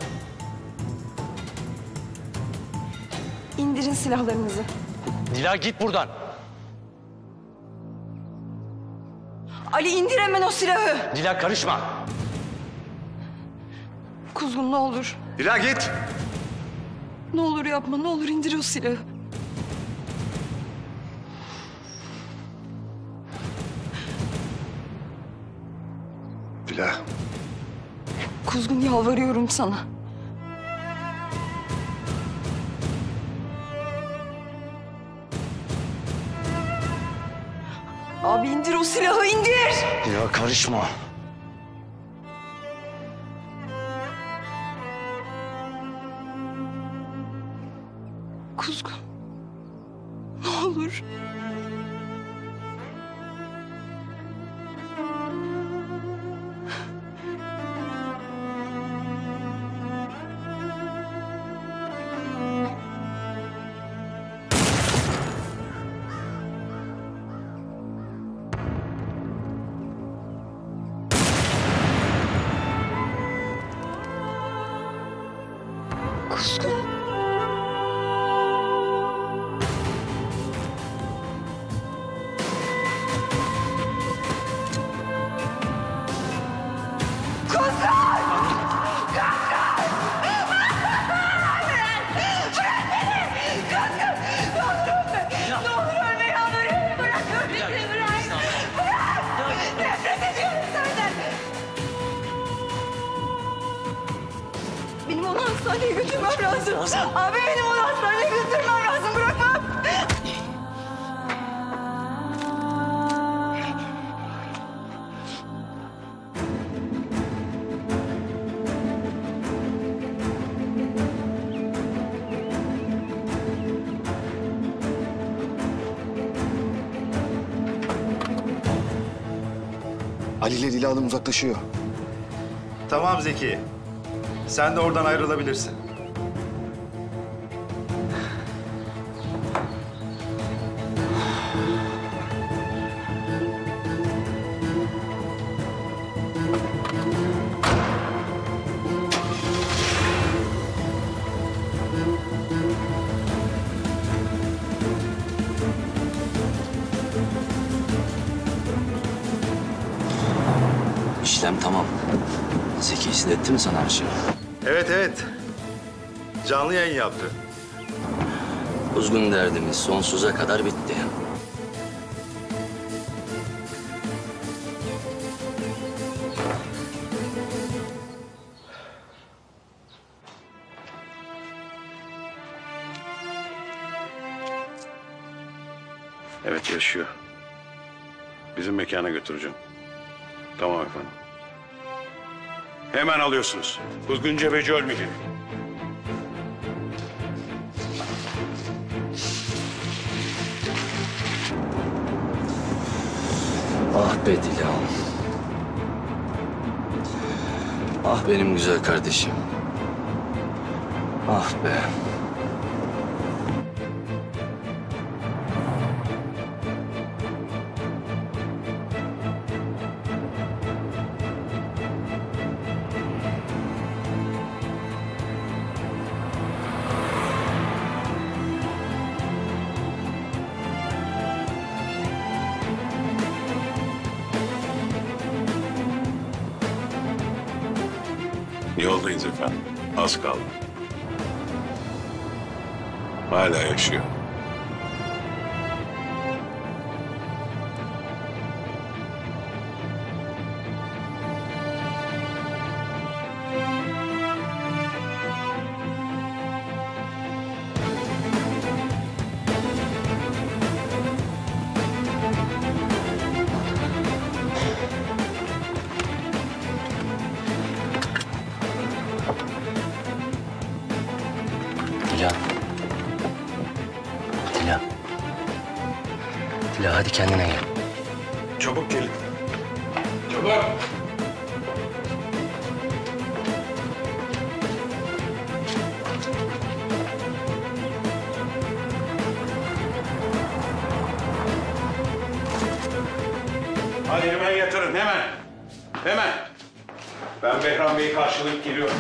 İndirin silahlarınızı. Dila git buradan. Ali indir hemen o silahı. Dila karışma. Kuzgun ne olur. Dila git. Ne olur yapma, ne olur indir o silahı. Dila. Kuzgun yalvarıyorum sana. Abi indir o silahı, indir. Dila karışma. Kuzgun. Ne olur. Kuzgun. Benim onu hastaneye götürmem lazım. Abi benim onu hastaneye götürmem lazım. Bırakmam. Ali ile Dila Hanım uzaklaşıyor. Tamam Zeki. Sen de oradan ayrılabilirsin. İşlem tamam. Zeki hissetti mi sana her şeyi? Evet evet. Canlı yayın yaptı. Kuzgun derdimiz sonsuza kadar bitti. Evet yaşıyor. Bizim mekana götüreceğim. Tamam efendim. Hemen alıyorsunuz. Kuzgun Cebeci ölmedi. Ah be Dilan. Ah benim güzel kardeşim. Ah be. Yoldayız efendim. Az kaldı. Hala yaşıyor. Dila. Dila. Dila hadi kendine gel. Çabuk gelin. Çabuk. Hemen. Ben Behram Bey'i karşılayıp geliyorum.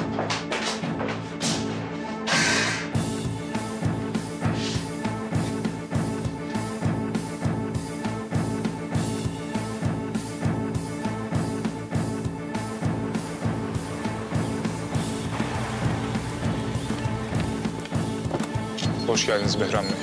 Hoş geldiniz Behram Bey.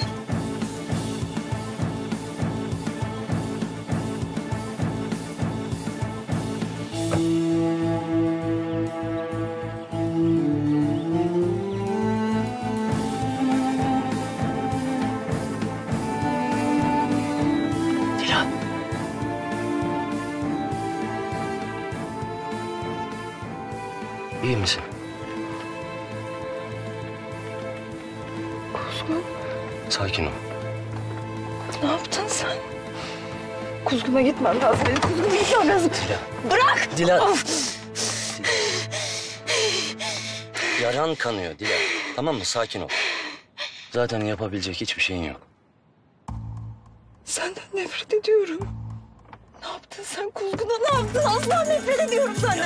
Dilan. İyi misin? Kuzgun, Sakin ol. ne yaptın sen? Kuzgun'a gitmem lazım. Benim Kuzgun'a gitmem lazım. Dilan. Bırak! Dilan. Of! Yaran kanıyor Dilan. Tamam mı? Sakin ol. Zaten yapabilecek hiçbir şeyin yok. Senden nefret ediyorum. Ne yaptın sen Kuzgun'a? Ne yaptın? Asla nefret ediyorum senden.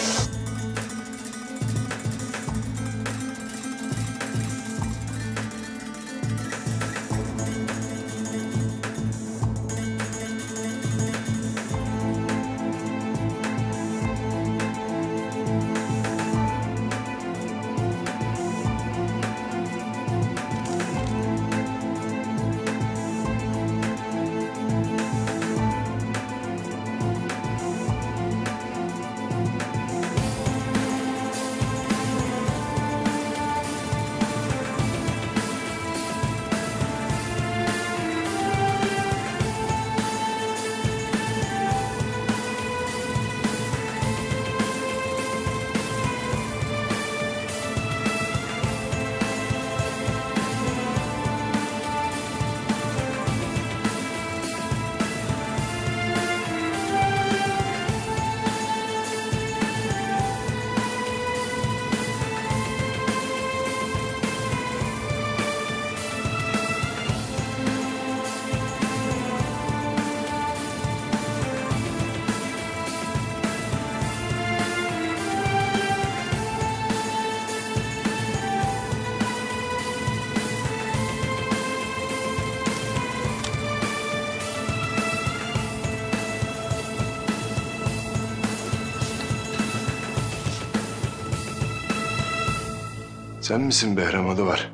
Sen misin Behram adı var?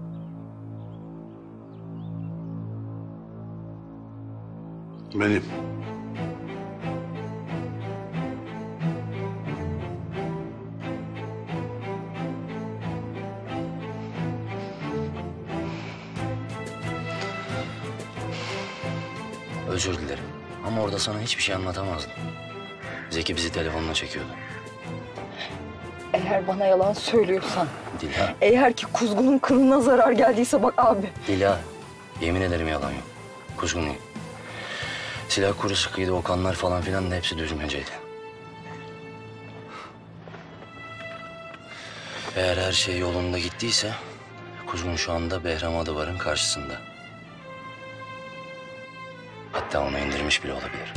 Benim. Özür dilerim. Ama orada sana hiçbir şey anlatamazdım. Zeki bizi telefonla çekiyordu. Eğer bana yalan söylüyorsan, Dila. eğer ki Kuzgun'un kılına zarar geldiyse bak abi. Dila. Yemin ederim yalan yok. Kuzgun değil. Silah kuru sıkıydı, o kanlar falan filan da hepsi düzmeceydi. Eğer her şey yolunda gittiyse... Kuzgun şu anda Behram Adıvar'ın karşısında. Hatta onu indirmiş bile olabilir.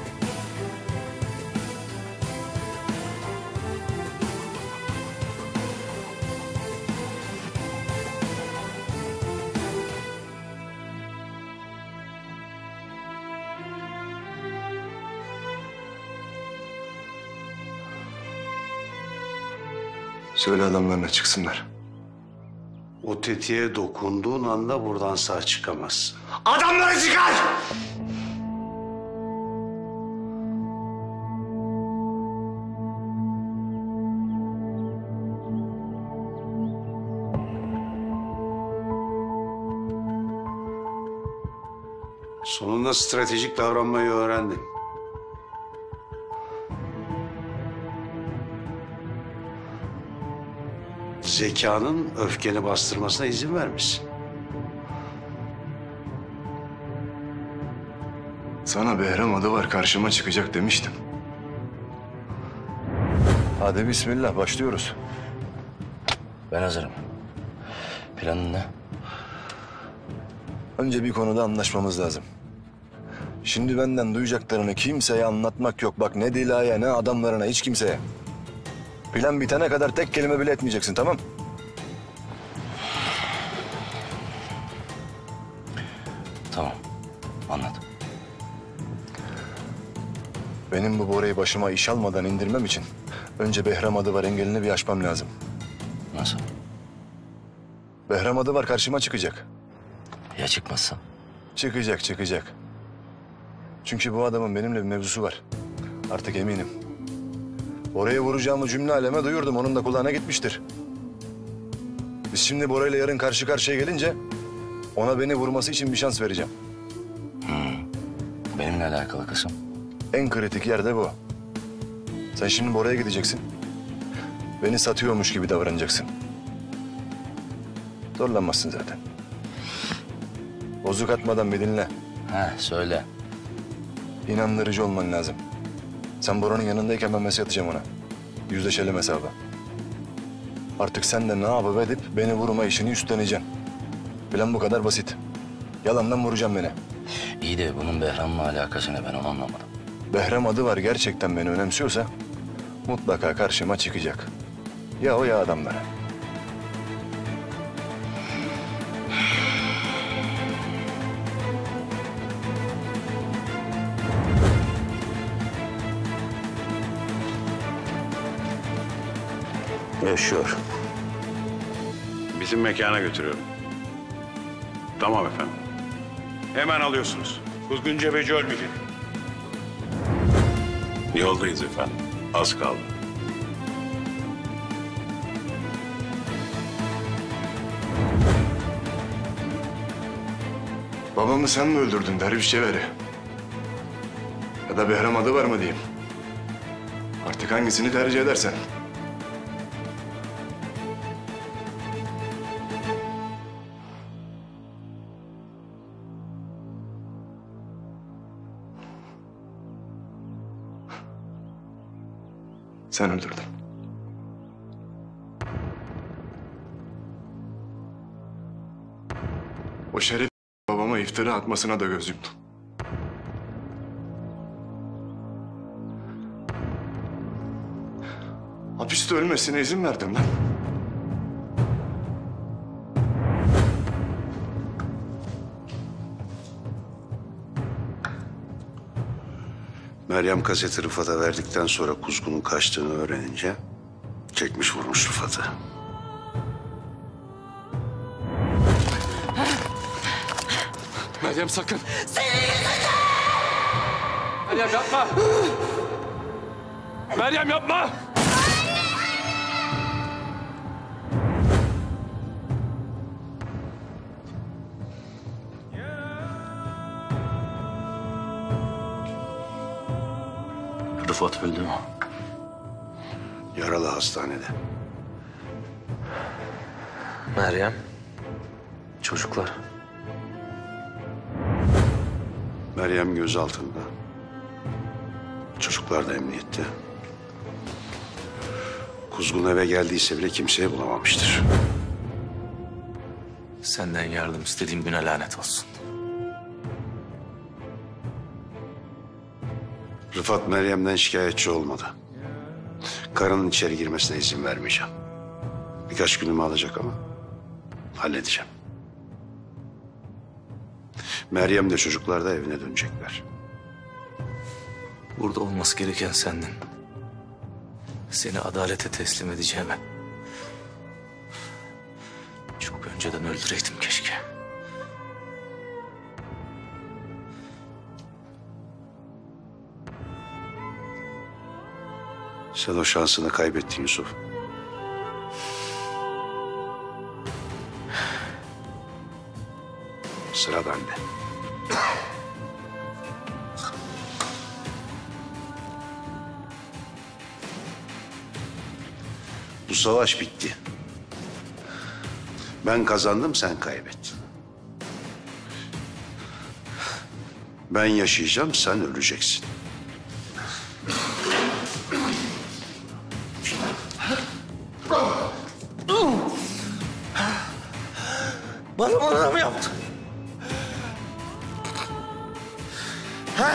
Söyle adamlarına çıksınlar. O tetiğe dokunduğun anda buradan sağ çıkamazsın. Adamları çıkar! Sonunda stratejik davranmayı öğrendin. Zekanın öfkeni bastırmasına izin vermişsin. Sana Behram adı var, karşıma çıkacak demiştim. Hadi bismillah, başlıyoruz. Ben hazırım. Planın ne? Önce bir konuda anlaşmamız lazım. Şimdi benden duyacaklarını kimseye anlatmak yok. Bak ne Dila'ya ne adamlarına hiç kimseye. Plan bitene kadar tek kelime bile etmeyeceksin, tamam? Tamam, anladım. Benim bu Bora'yı başıma iş almadan indirmem için önce Behram adı var engelini bir aşmam lazım. Nasıl? Behram adı var karşıma çıkacak. Ya çıkmazsa? Çıkacak, çıkacak. Çünkü bu adamın benimle bir mevzusu var. Artık eminim. Bora'yı vuracağımı cümle aleme duyurdum. Onun da kulağına gitmiştir. Biz şimdi Bora'yla yarın karşı karşıya gelince ona beni vurması için bir şans vereceğim. Hmm. Benimle alakalı kısım. En kritik yer de bu. Sen şimdi Bora'ya gideceksin. Beni satıyormuş gibi davranacaksın. Zorlanmazsın zaten. Bozuk atmadan bir dinle. He, söyle. İnandırıcı olman lazım. Sen Bora'nın yanındayken ben mesaj atacağım ona. Yüzleşelim hesabı. Artık sen de ne yapıp edip beni vurma işini üstleneceksin. Plan bu kadar basit. Yalandan vuracağım beni. İyi de bunun Behram'la alakası ne, ben onu anlamadım. Behram adı var, gerçekten beni önemsiyorsa mutlaka karşıma çıkacak. Ya o ya adamlara. Yaşıyor. Bizim mekana götürüyorum. Tamam efendim. Hemen alıyorsunuz. Kuzgun Cebeci ölmeyecek. Yoldayız efendim. Az kaldı. Babamı sen mi öldürdün Derviş Ceveri? Ya da Behram adı var mı diyeyim? Artık hangisini tercih edersen. Sen öldürdün. O şeref babama iftira atmasına da göz yumdum. Hapiste ölmesine izin verdim lan. Meryem kaseti Rıfat'a verdikten sonra Kuzgun'un kaçtığını öğrenince çekmiş vurmuş Rıfat'ı. Meryem sakın. Meryem yapma. Meryem yapma. Rıfat öldü mü? Yaralı hastanede. Meryem. Çocuklar. Meryem gözaltında. Çocuklar da emniyette. Kuzgun eve geldiyse bile kimseye bulamamıştır. Senden yardım istediğim güne lanet olsun. Rıfat Meryem'den şikayetçi olmadı. Karının içeri girmesine izin vermeyeceğim. Birkaç günümü alacak ama halledeceğim. Meryem de çocuklar da evine dönecekler. Burada olması gereken sendin. Seni adalete teslim edeceğime çok önceden öldüreydim keşke. Sen o şansını kaybettin Yusuf. Sıra bende. Bu savaş bitti. Ben kazandım, sen kaybettin. Ben yaşayacağım, sen öleceksin. Bana bunu da mı yaptın? Ha?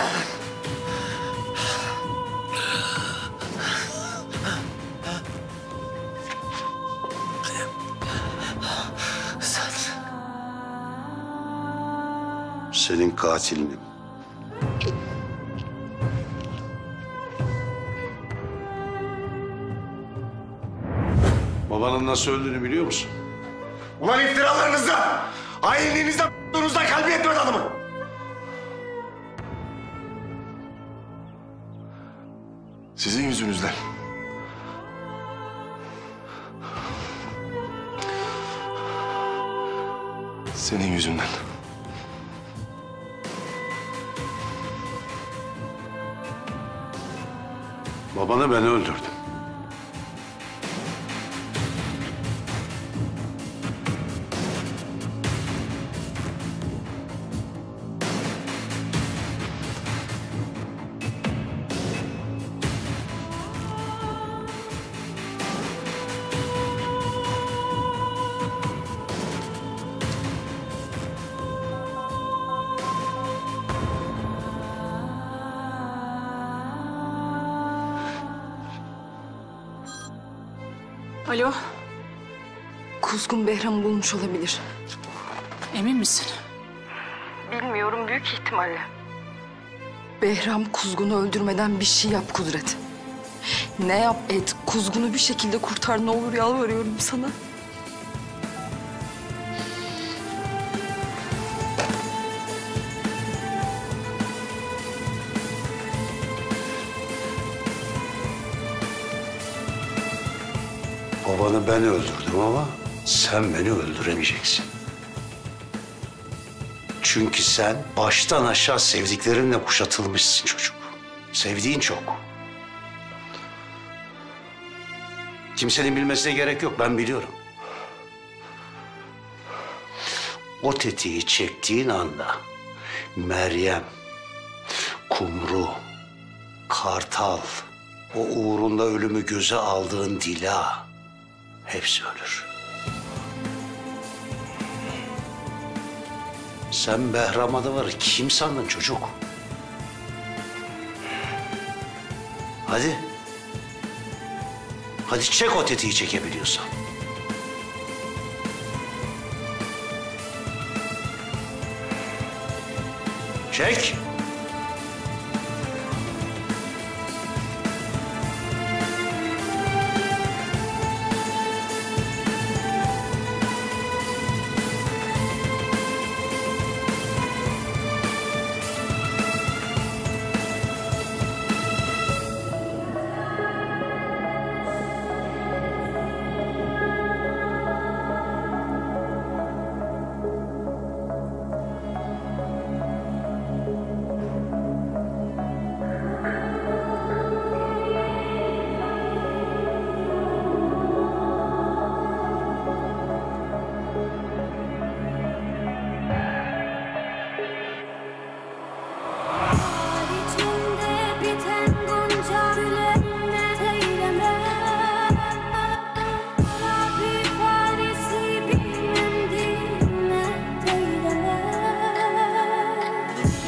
senin katilinim. Babanın nasıl öldüğünü biliyor musun? Ulan iftiralarınızda, hainliğinizde, b***lunuzda kalbi yetmez adamın. Sizin yüzünüzden. Senin yüzünden. Babanı ben öldürdüm. Alo. Kuzgun Behram'ı bulmuş olabilir. Emin misin? Bilmiyorum, büyük ihtimalle. Behram Kuzgun'u öldürmeden bir şey yap Kudret. Ne yap et, Kuzgun'u bir şekilde kurtar, ne olur yalvarıyorum sana. Babanı ben öldürdüm ama sen beni öldüremeyeceksin. Çünkü sen baştan aşağı sevdiklerinle kuşatılmışsın çocuk. Sevdiğin çok. Kimsenin bilmesine gerek yok, ben biliyorum. O tetiği çektiğin anda Meryem, Kumru, Kartal, o uğrunda ölümü göze aldığın Dila hepsi ölür. Sen Behram Adavar'ı kim sandın çocuk? Hadi. Hadi çek o tetiği çekebiliyorsan. Çek.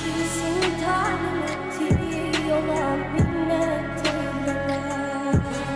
Yola minnet eyleme.